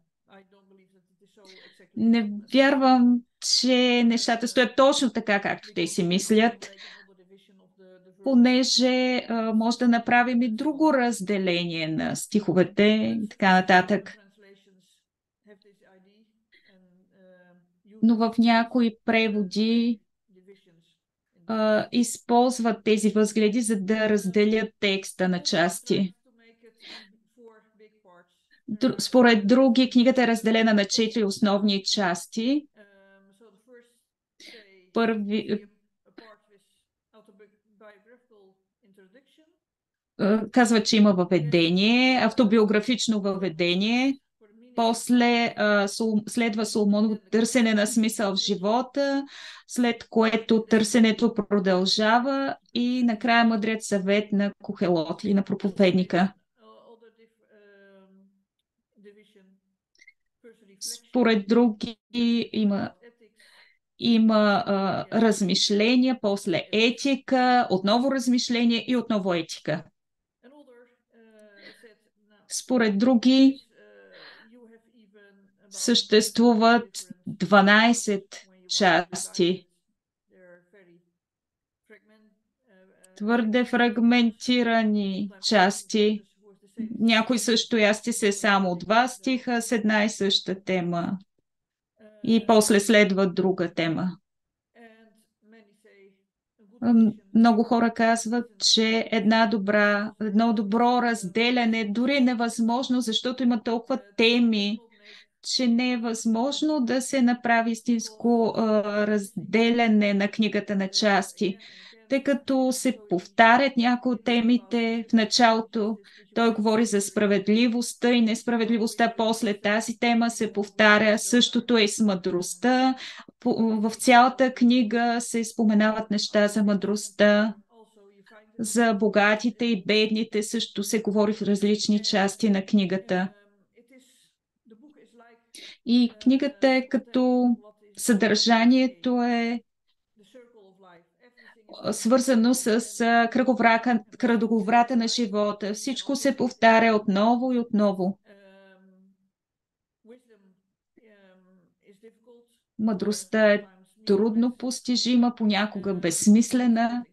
Не вярвам, че нещата стоят точно така, както те си мислят, понеже може да направим и друго разделение на стиховете и така нататък. Но в някои преводи използват тези възгледи, за да разделят текста на части. Според други, книгата е разделена на 4 основни части. Казва, че има въведение, автобиографично въведение. После следва Соломоново търсене на смисъл в живота, след което търсенето продължава и накрая мъдрият съвет на Кохелот или на проповедника. Според други има размишления, после етика, отново размишление и отново етика. Според други съществуват 12 части. Твърде фрагментирани части. Някои състоящи се само от 2 стиха с една и съща тема. И после следва друга тема. Много хора казват, че едно добро разделяне дори е невъзможно, защото има толкова теми, че не е възможно да се направи истинско разделяне на книгата на части, тъй като се повтарят някои от темите в началото. Той говори за справедливостта и несправедливостта, после тази тема се повтаря. Същото е и с мъдростта. В цялата книга се споменават неща за мъдростта. За богатите и бедните също се говори в различни части на книгата. И книгата е като съдържанието е свързано с кръговрата на живота. Всичко се повтаря отново и отново. Мъдростта е трудно постижима, понякога безсмислена.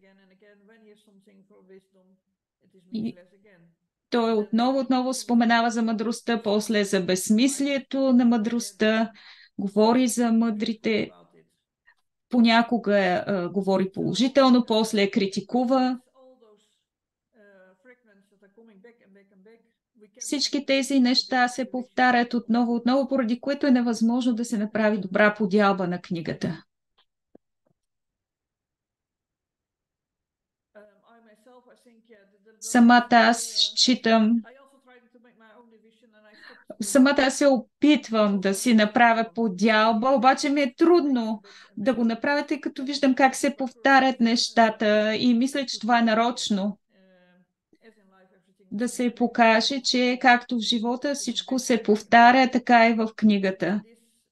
И той отново споменава за мъдростта, после за безсмислието на мъдростта, говори за мъдрите, понякога говори положително, после критикува. Всички тези неща се повтарят отново, поради което е невъзможно да се направи добра подялба на книгата. Самата аз се опитвам да си направя подялба, обаче ми е трудно да го направя, тъй като виждам как се повтарят нещата и мисля, че това е нарочно. Да се покаже, че както в живота всичко се повтаря, така и в книгата.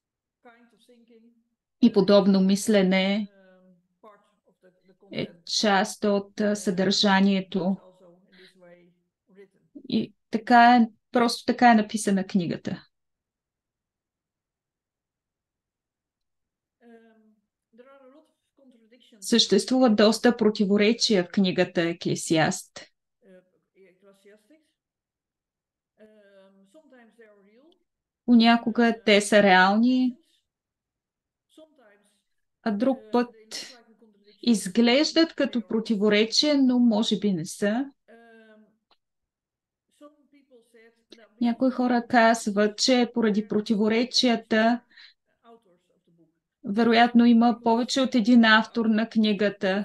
И подобно мислене е част от съдържанието. И просто така е написана книгата. Съществува доста противоречия в книгата Еклесиаст. Понякога те са реални, а друг път изглеждат като противоречия, но може би не са. Някои хора казват, че поради противоречията вероятно има повече от един автор на книгата.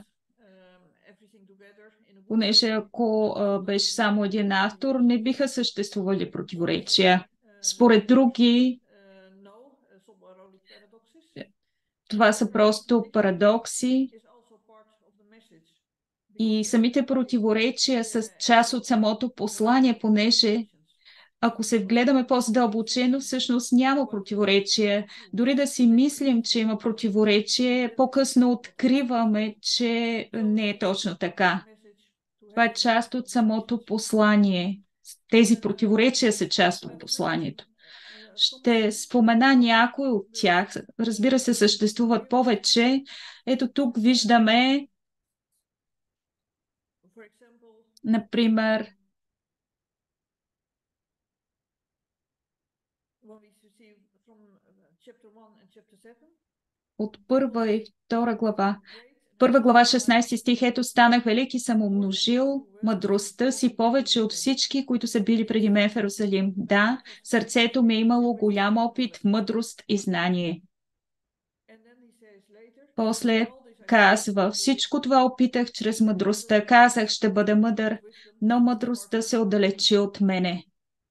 Понеже ако беше само един автор, не биха съществували противоречия. Според други, това са просто парадокси и самите противоречия са част от самото послание, понеже ако се вгледаме по-задълбочено, всъщност няма противоречие. Дори да си мислим, че има противоречие, по-късно откриваме, че не е точно така. Това е част от самото послание. Тези противоречия са част от посланието. Ще спомена някой от тях. Разбира се, съществуват повече. Ето тук виждаме, например, от 1 и 2 глава. Първа глава 16 стих: ето станах велик и съм умножил мъдростта си повече от всички, които са били преди мен в Ерусалим. Да, сърцето ми е имало голям опит в мъдрост и знание. После казва: всичко това опитах чрез мъдростта. Казах, ще бъда мъдър, но мъдростта се отдалечи от мене.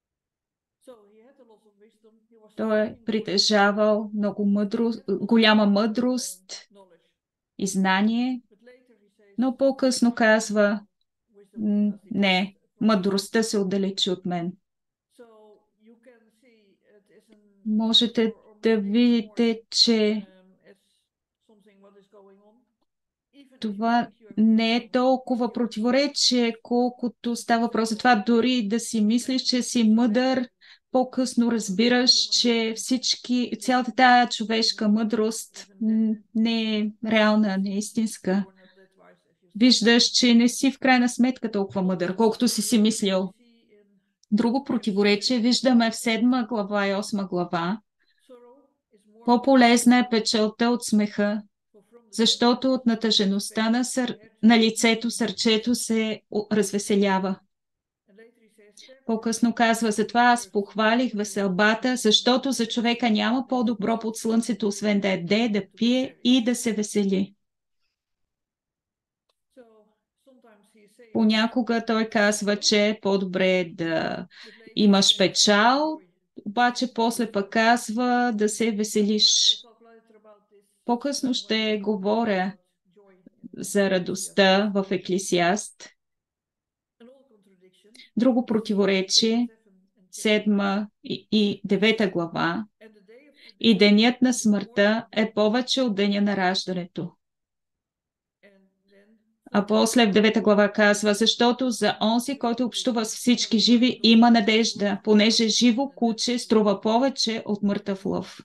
Той е притежавал много голяма мъдрост и знание, но по-късно казва: не, мъдростта се отдалечи от мен. Можете да видите, че това не е толкова противоречие, колкото става въпрос за това. Дори да си мислиш, че си мъдър, по-късно разбираш, че цялата тая човешка мъдрост не е реална, не е истинска. Виждаш, че не си в крайна сметка толкова мъдър, колкото си мислил. Друго противоречие виждаме в 7 глава и 8 глава. По-полезна е печалта от смеха, защото от натъжеността на лицето сърчето се развеселява. По-късно казва: затова аз похвалих веселбата, защото за човека няма по-добро под слънцето, освен да яде, да пие и да се весели. Понякога той казва, че е по-добре да имаш печал, обаче после пък казва да се веселиш. По-късно ще говоря за радостта в Еклесиаст. Друго противоречие, 7 и 9 глава: и денят на смъртта е повече от деня на раждането. А после в 9 глава казва: защото за онзи, който общува с всички живи, има надежда, понеже живо куче струва повече от мъртъв лъв.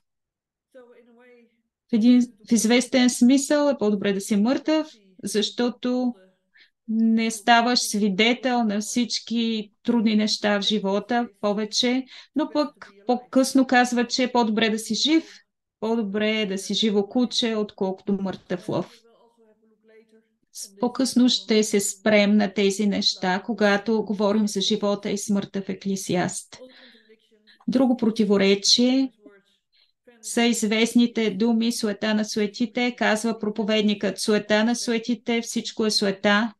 В известен смисъл е по-добре да си мъртъв, защото не ставаш свидетел на всички трудни неща в живота повече, но пък по-късно казва, че е по-добре да си жив, по-добре е да си живо куче, отколкото мъртъв лъв. По-късно ще се спрем на тези неща, когато говорим за живота и смъртта в Еклесиаст. Друго противоречие са известните думи суета на суетите. Казва проповедникът: суета на суетите, всичко е суета.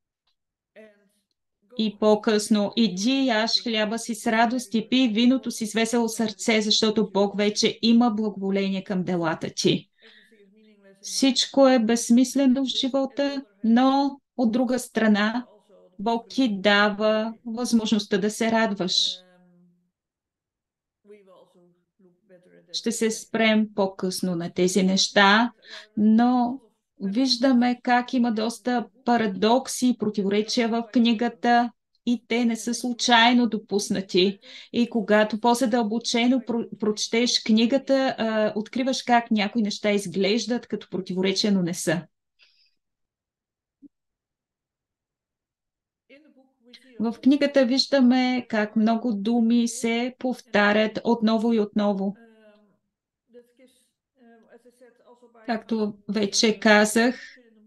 И по-късно: иди, яж хляба си с радост и пий виното си с весело сърце, защото Бог вече има благоволение към делата ти. Всичко е безсмислено в живота, но от друга страна Бог ти дава възможността да се радваш. Ще се спрем по-късно на тези неща, но виждаме как има доста парадокси и противоречия в книгата и те не са случайно допуснати. И когато по-задълбочено прочетеш книгата, откриваш как някои неща изглеждат като противоречия, но не са. В книгата виждаме как много думи се повтарят отново и отново. Както вече казах,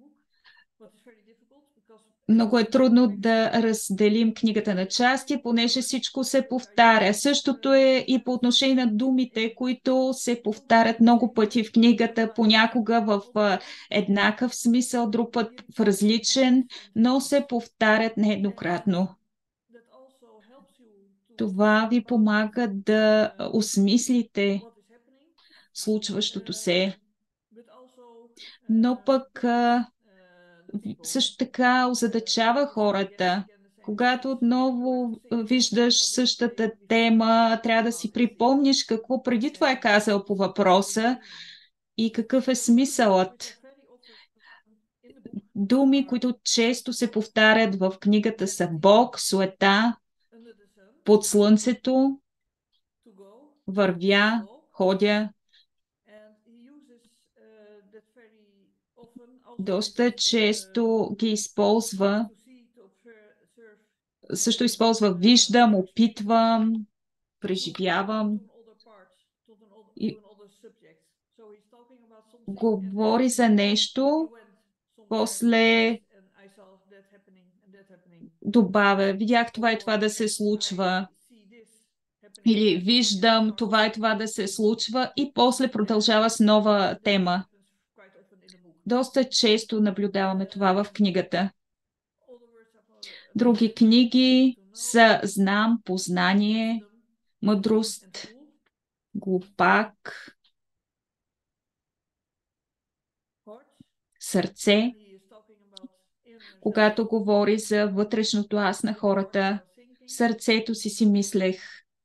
много е трудно да разделим книгата на части, понеже всичко се повтаря. Същото е и по отношение на думите, които се повтарят много пъти в книгата, понякога в еднакъв смисъл, друг път в различен, но се повтарят нееднократно. Това ви помага да осмислите случващото се, но пък също така озадачава хората. Когато отново виждаш същата тема, трябва да си припомниш какво преди това е казал по въпроса и какъв е смисълът. Думи, които често се повтарят в книгата, са Бог, суета, под слънцето, вървя, ходя. Доста често ги използва. Също използва виждам, опитвам, преживявам. И говори за нещо, После добавя, видях това и това да се случва, или виждам това и това да се случва, и после продължава с нова тема. Доста често наблюдаваме това в книгата. Други книги са знам, познание, мъдрост, глупак, сърце. Когато говори за вътрешното аз на хората, в сърцето си мислех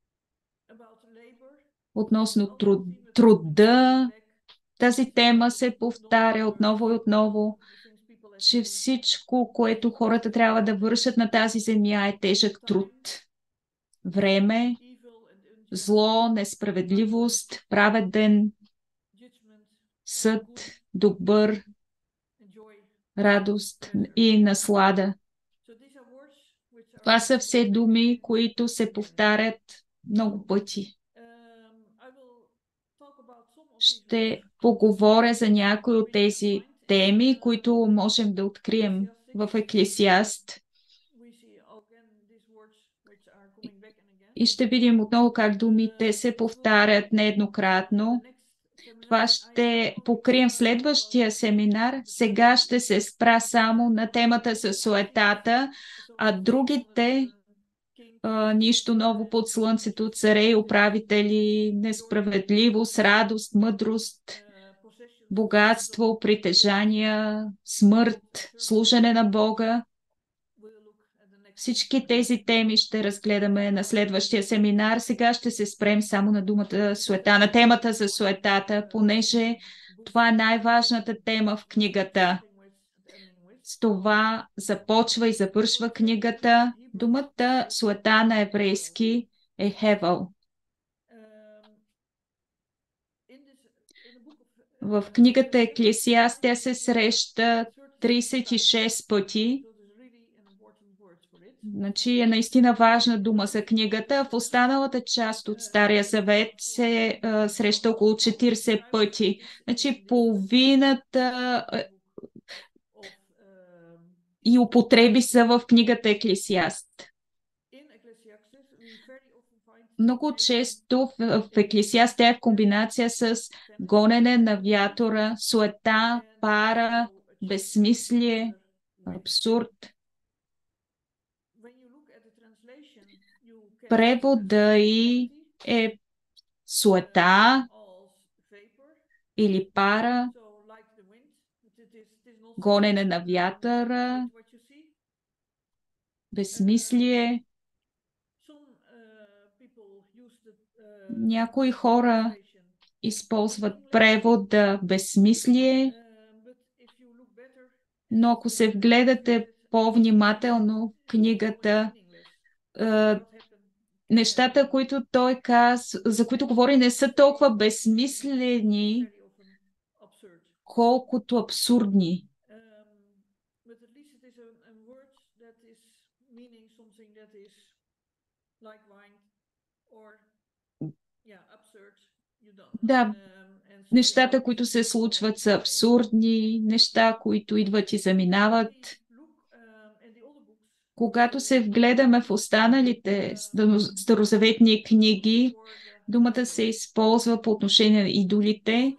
относно труда. Тази тема се повтаря отново и отново, че всичко, което хората трябва да вършат на тази земя, е тежък труд. Време, зло, несправедливост, праведен, съд, добър, радост и наслада. Това са все думи, които се повтарят много пъти. Ще поговоря за някои от тези теми, които можем да открием в Еклесиаст. И ще видим отново как думите се повтарят нееднократно. Това ще покрием в следващия семинар. Сега ще се спра само на темата за суетата, а другите нищо ново под слънцето, царе и управители, несправедливост, радост, мъдрост, богатство, притежания, смърт, служене на Бога. Всички тези теми ще разгледаме на следващия семинар. Сега ще се спрем само на думата суета, на темата за суетата, понеже това е най-важната тема в книгата. С това започва и завършва книгата. Думата суета на еврейски е хевел. В книгата Еклесиаст тя се среща 36 пъти. Значи е наистина важна дума за книгата. В останалата част от Стария Завет се среща около 40 пъти. Значи половината и употреби са в книгата Еклесиаст. Много често в Еклесиаст тя е в комбинация с гонене на вятъра, суета, пара, безсмислие, абсурд. Превода и е суета или пара, гонене на вятъра, безсмислие. Някои хора използват превода безсмислие, но ако се вгледате по-внимателно в книгата, нещата, които той казва, за които говори, не са толкова безсмислени, колкото абсурдни. Да, нещата, които се случват, са абсурдни, неща, които идват и заминават. Когато се вгледаме в останалите старозаветни книги, думата се използва по отношение на идолите.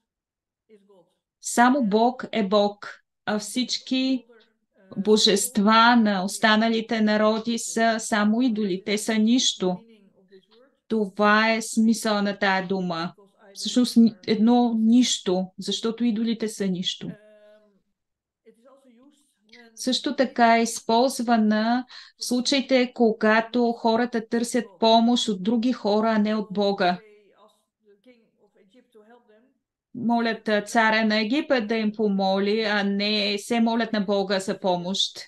Само Бог е Бог, а всички божества на останалите народи са само идоли. Те са нищо. Това е смисъл на тая дума. Всъщност едно нищо, защото идолите са нищо. Също така е използвана в случаите, когато хората търсят помощ от други хора, а не от Бога. Молят царя на Египет да им помоли, а не се молят на Бога за помощ.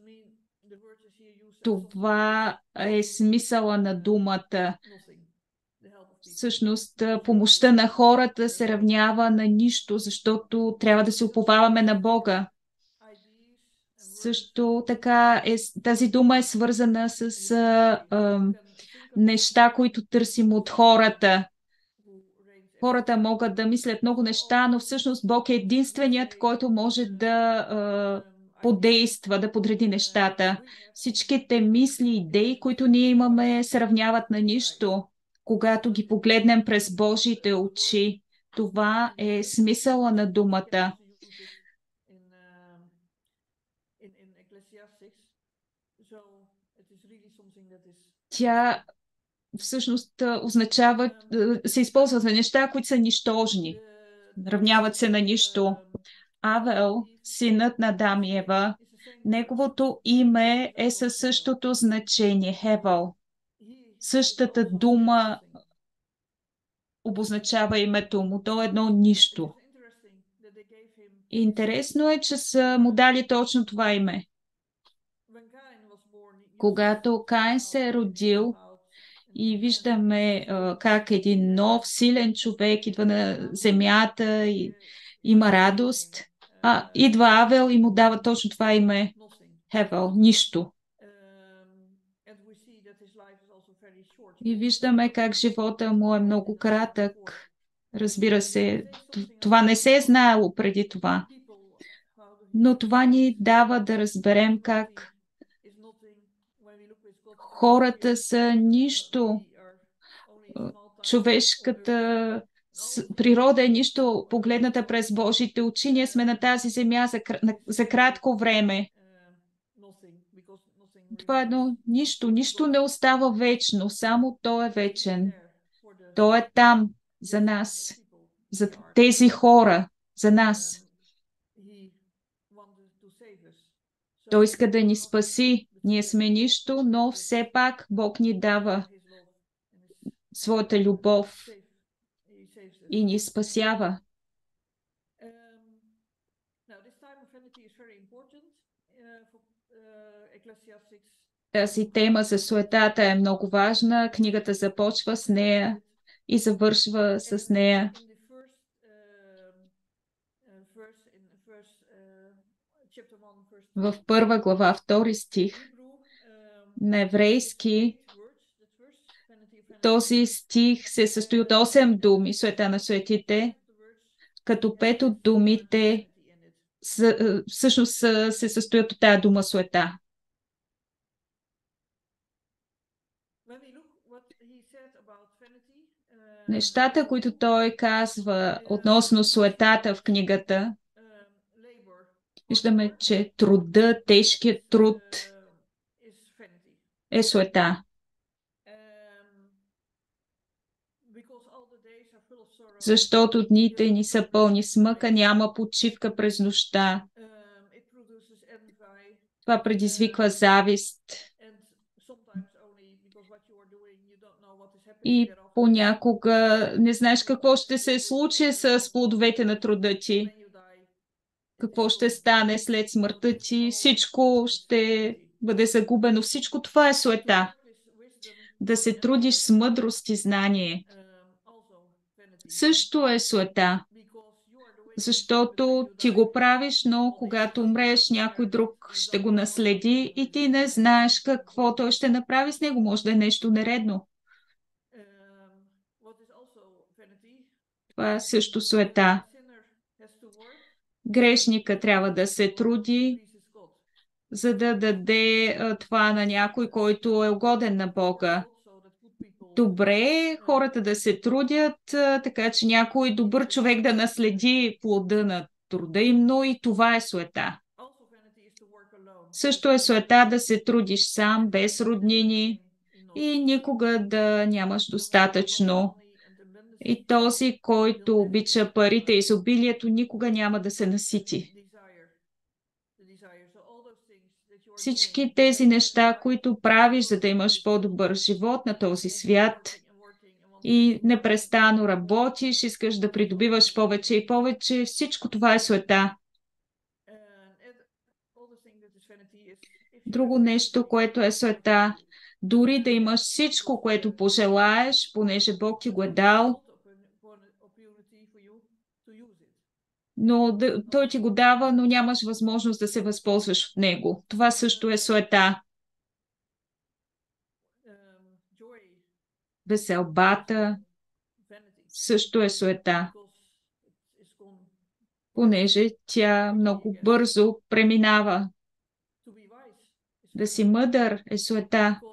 Това е смисъла на думата. Всъщност, помощта на хората се равнява на нищо, защото трябва да се уповаваме на Бога. Също така тази дума е свързана с неща, които търсим от хората. Хората могат да мислят много неща, но всъщност Бог е единственият, който може да подейства, да подреди нещата. Всичките мисли и идеи, които ние имаме, се равняват на нищо, когато ги погледнем през Божиите очи. Това е смисъла на думата. Тя всъщност означава, се използва за неща, които са нищожни. Равняват се на нищо. Авел, синът на Адам и Ева, неговото име е със същото значение, Хевел. Същата дума обозначава името му. То е едно нищо. Интересно е, че са му дали точно това име. Когато Каин се е родил и виждаме как един нов, силен човек идва на земята и има радост, идва Авел и му дава точно това име. Хевел, нищо. И виждаме как живота му е много кратък. Разбира се, това не се е знаело преди това. Но това ни дава да разберем как хората са нищо. Човешката природа е нищо погледната през Божите очи. Ние сме на тази земя за кратко време. Това е едно нищо. Нищо не остава вечно, само Той е вечен. Той е там за нас, за тези хора, за нас. Той иска да ни спаси. Ние сме нищо, но все пак Бог ни дава своята любов и ни спасява. Тази тема за суетата е много важна. Книгата започва с нея и завършва с нея. В 1 глава, 2 стих на еврейски този стих се състои от 8 думи, суета на суетите, като 5 от думите всъщност се състоят от тази дума суета. Нещата, които той казва относно суетата в книгата, виждаме, че труда, тежкият труд е суета. Защото дните ни са пълни с мъка, няма почивка през нощта. Това предизвиква завист. И понякога не знаеш какво ще се случи с плодовете на труда ти. Какво ще стане след смъртта ти. Всичко ще бъде загубено. Всичко това е суета. Да се трудиш с мъдрост и знание също е суета. Защото ти го правиш, но когато умреш, някой друг ще го наследи и ти не знаеш какво той ще направи с него. Може да е нещо нередно. Това е също суета. Грешника трябва да се труди, за да даде това на някой, който е угоден на Бога. Добре е хората да се трудят, така че някой добър човек да наследи плода на труда им, но и това е суета. Също е суета да се трудиш сам, без роднини и никога да нямаш достатъчно. И този, който обича парите и изобилието, никога няма да се насити. Всички тези неща, които правиш, за да имаш по-добър живот на този свят и непрестанно работиш, искаш да придобиваш повече и повече, всичко това е суета. Друго нещо, което е суета, дори да имаш всичко, което пожелаеш, понеже Бог ти го е дал, но той ти го дава, но нямаш възможност да се възползваш от него. Това също е суета. Веселбата също е суета, понеже тя много бързо преминава. Да си мъдър е суета,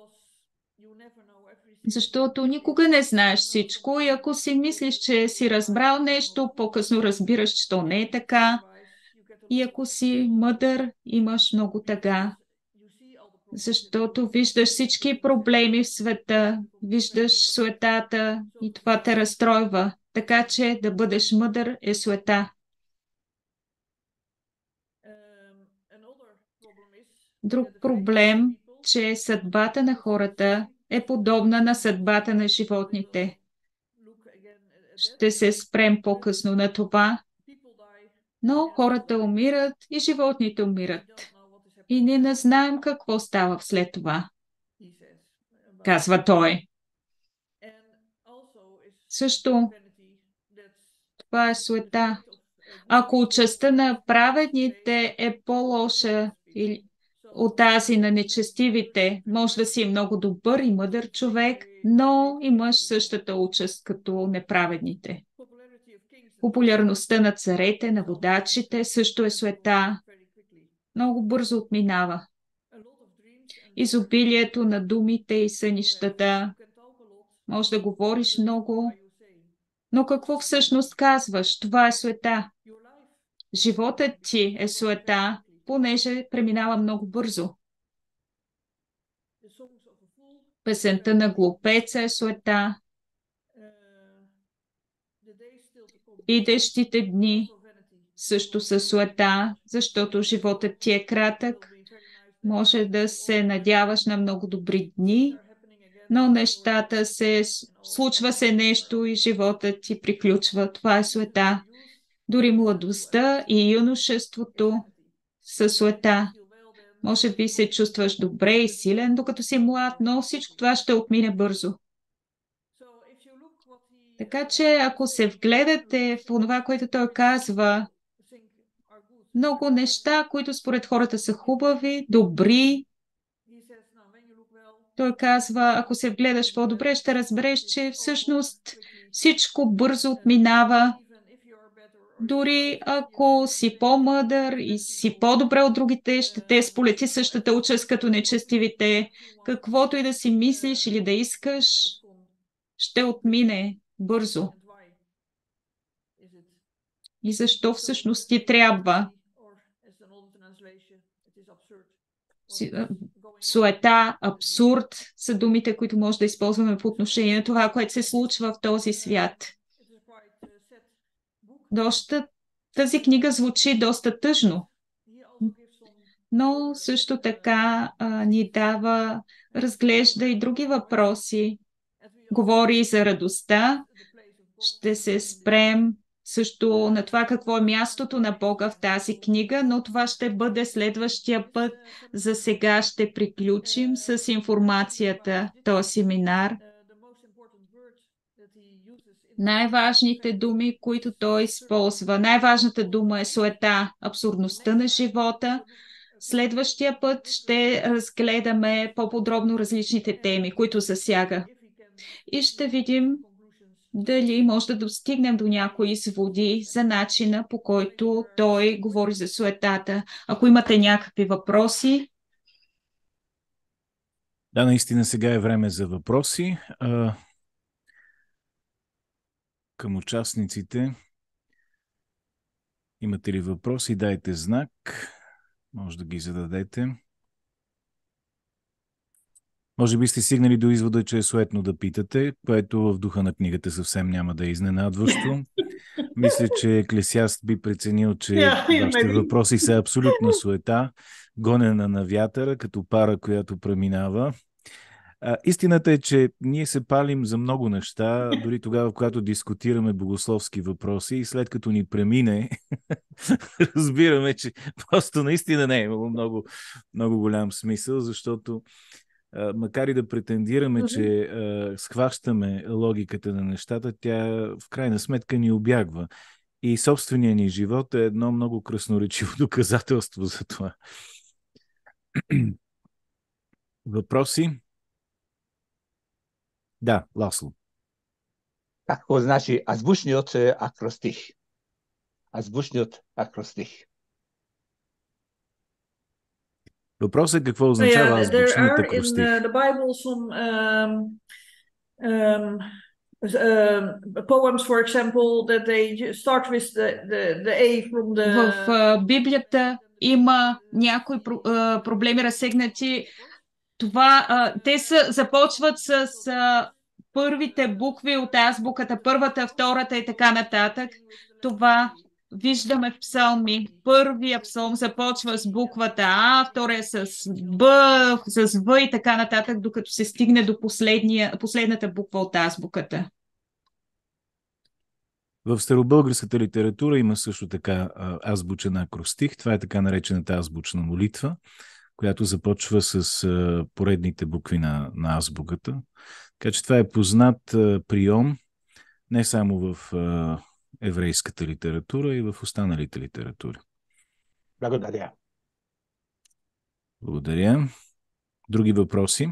защото никога не знаеш всичко и ако си мислиш, че си разбрал нещо, по-късно разбираш, че то не е така. И ако си мъдър, имаш много тъга, защото виждаш всички проблеми в света, виждаш суетата и това те разстройва. Така че да бъдеш мъдър е суета. Друг проблем, че съдбата на хората е подобна на съдбата на животните. Ще се спрем по-късно на това, но хората умират и животните умират. И ние не знаем какво става след това, казва той. Също това е суета. Ако участта на праведните е по-лоша от тази на нечестивите, може да си много добър и мъдър човек, но имаш същата участ като неправедните. Популярността на царете, на водачите също е суета. Много бързо отминава. Изобилието на думите и сънищата. Може да говориш много, но какво всъщност казваш? Това е суета. Животът ти е суета, понеже преминава много бързо. Песента на глупеца е суета. Идещите дни също са суета, защото животът ти е кратък. Може да се надяваш на много добри дни, но случва се нещо и животът ти приключва. Това е суета. Дори младостта и юношеството са суета. Може би се чувстваш добре и силен, докато си млад, но всичко това ще отмине бързо. Така че, ако се вгледате в това, което той казва, много неща, които според хората са хубави, добри, той казва, ако се вгледаш по-добре, ще разбереш, че всъщност всичко бързо отминава. Дори ако си по-мъдър и си по-добре от другите, ще те сполети същата участ като нечестивите. Каквото и да си мислиш или да искаш, ще отмине бързо. И защо всъщност ти трябва? Суета, абсурд са думите, които може да използваме по отношение на това, което се случва в този свят. Тази книга звучи доста тъжно, но също така разглежда и други въпроси. Говори за радостта. Ще се спрем също на това какво е мястото на Бога в тази книга, но това ще бъде следващия път. За сега ще приключим с информацията в този семинар. Най-важните думи, които той използва. Най-важната дума е суета, абсурдността на живота. Следващия път ще разгледаме по-подробно различните теми, които засяга. И ще видим дали може да достигнем до някои изводи за начина, по който той говори за суетата. Ако имате някакви въпроси. Да, наистина сега е време за въпроси. Към участниците. Имате ли въпроси? Дайте знак. Може да ги зададете. Може би сте стигнали до извода, че е суетно да питате, което в духа на книгата съвсем няма да е изненадващо. Мисля, че Еклесиаст би преценил, че вашите въпроси са абсолютна суета, гонена на вятъра, като пара, която преминава. Истината е, че ние се палим за много неща, дори тогава, когато дискутираме богословски въпроси и след като ни премине, разбираме, че просто наистина не е имало много, много голям смисъл, защото макар и да претендираме, че схващаме логиката на нещата, тя в крайна сметка ни обягва. И собственият ни живот е едно много красноречиво доказателство за това. Въпроси? Да, Ласло. Какво значи азбучният акростих? Азбучният акростих. Въпросът е какво означава азбучният акростих. There are in the Bible some um, poems, for example, that they start with the A from the... В Библията има някои проблеми разсегнати. Те започват с първите букви от азбуката, първата, втората и така нататък. Това виждаме в псалми. Първия псалм започва с буквата А, втория с Б, с В и така нататък, докато се стигне до последната буква от азбуката. В старобългарската литература има също така азбучен акростих. Това е така наречената азбучна молитва, която започва с поредните букви на азбуката. Така че това е познат прием не само в еврейската литература, и в останалите литератури. Благодаря. Благодаря. Други въпроси?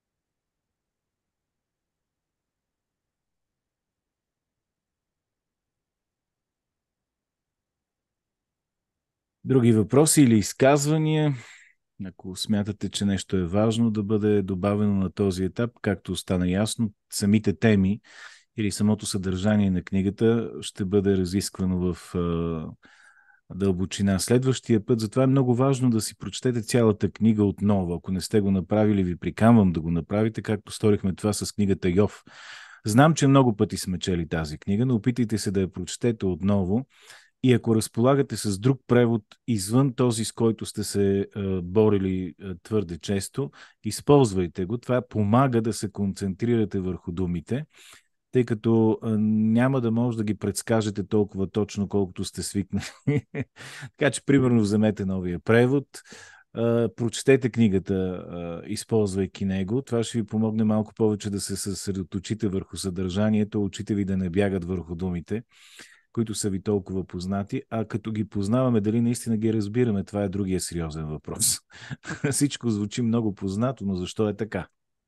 Други въпроси или изказвания? Ако смятате, че нещо е важно да бъде добавено на този етап, както стана ясно, самите теми или самото съдържание на книгата ще бъде разисквано в дълбочина следващия път. Затова е много важно да си прочетете цялата книга отново. Ако не сте го направили, ви приканвам да го направите, както сторихме това с книгата Йов. Знам, че много пъти сме чели тази книга, но опитайте се да я прочетете отново. И ако разполагате с друг превод извън този, с който сте се борили твърде често, използвайте го. Това помага да се концентрирате върху думите, тъй като няма да може да ги предскажете толкова точно, колкото сте свикнали. Така че, примерно, вземете новия превод, прочетете книгата, използвайки него. Това ще ви помогне малко повече да се съсредоточите върху съдържанието, очите ви да не бягат върху думите, които са ви толкова познати, а като ги познаваме, дали наистина ги разбираме, това е другия сериозен въпрос. Всичко звучи много познато, но защо е така?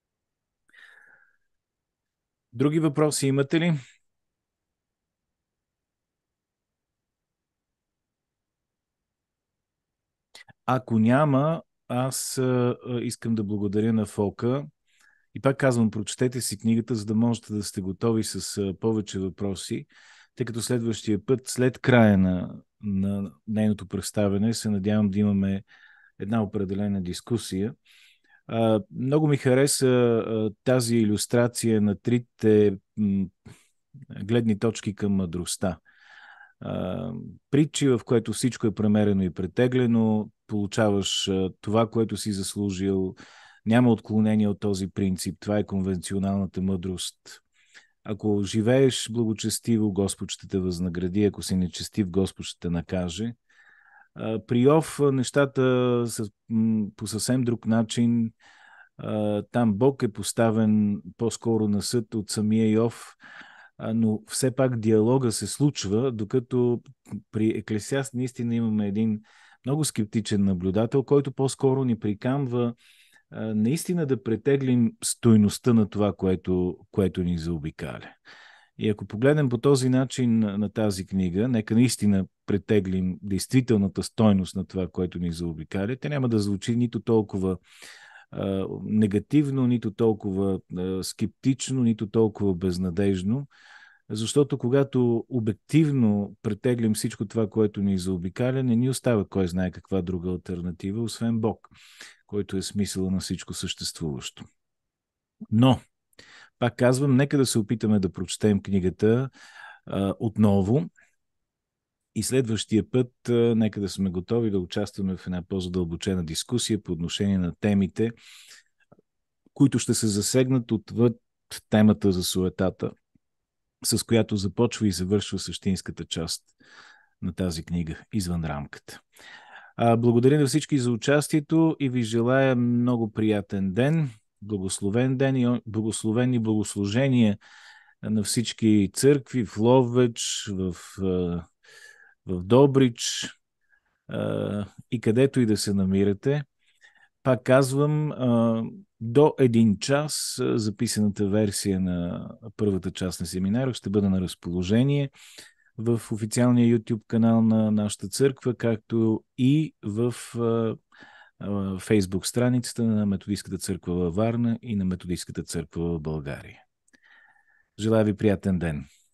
Други въпроси имате ли? Ако няма, аз искам да благодаря на Фока. И пак казвам, прочетете си книгата, за да можете да сте готови с повече въпроси, тъй като следващия път, след края на нейното представяне, се надявам да имаме една определена дискусия. Много ми хареса тази илюстрация на трите гледни точки към мъдростта. Притчи, в което всичко е премерено и претеглено, получаваш това, което си заслужил, няма отклонение от този принцип. Това е конвенционалната мъдрост. Ако живееш благочестиво, Господ ще те възнагради. Ако си нечестив, Господ ще те накаже. При Йов нещата са по съвсем друг начин. Там Бог е поставен по-скоро на съд от самия Йов, но все пак диалога се случва, докато при Еклесиаст наистина имаме един много скептичен наблюдател, който по-скоро ни приканва наистина да претеглим стойността на това, което ни заобикаля. И ако погледнем по този начин на тази книга, нека наистина претеглим действителната стойност на това, което ни заобикаля, тя няма да звучи нито толкова негативно, нито толкова скептично, нито толкова безнадежно, защото когато обективно претеглим всичко това, което ни заобикаля, не ни остава кой знае каква друга алтернатива, освен Бог, който е смисъла на всичко съществуващо. Но, пак казвам, нека да се опитаме да прочетем книгата отново и следващия път нека да сме готови да участваме в една по-задълбочена дискусия по отношение на темите, които ще се засегнат отвъд темата за суетата, с която започва и завършва същинската част на тази книга, извън рамката. Благодаря на всички за участието и ви желая много приятен ден, благословен ден и благословени богослужения на всички църкви в Ловеч, в Добрич и където и да се намирате. Пак казвам, до 1 час записаната версия на първата част на семинара ще бъде на разположение в официалния YouTube канал на нашата църква, както и в Facebook страницата на Методистската църква във Варна и на Методистската църква в България. Желая ви приятен ден!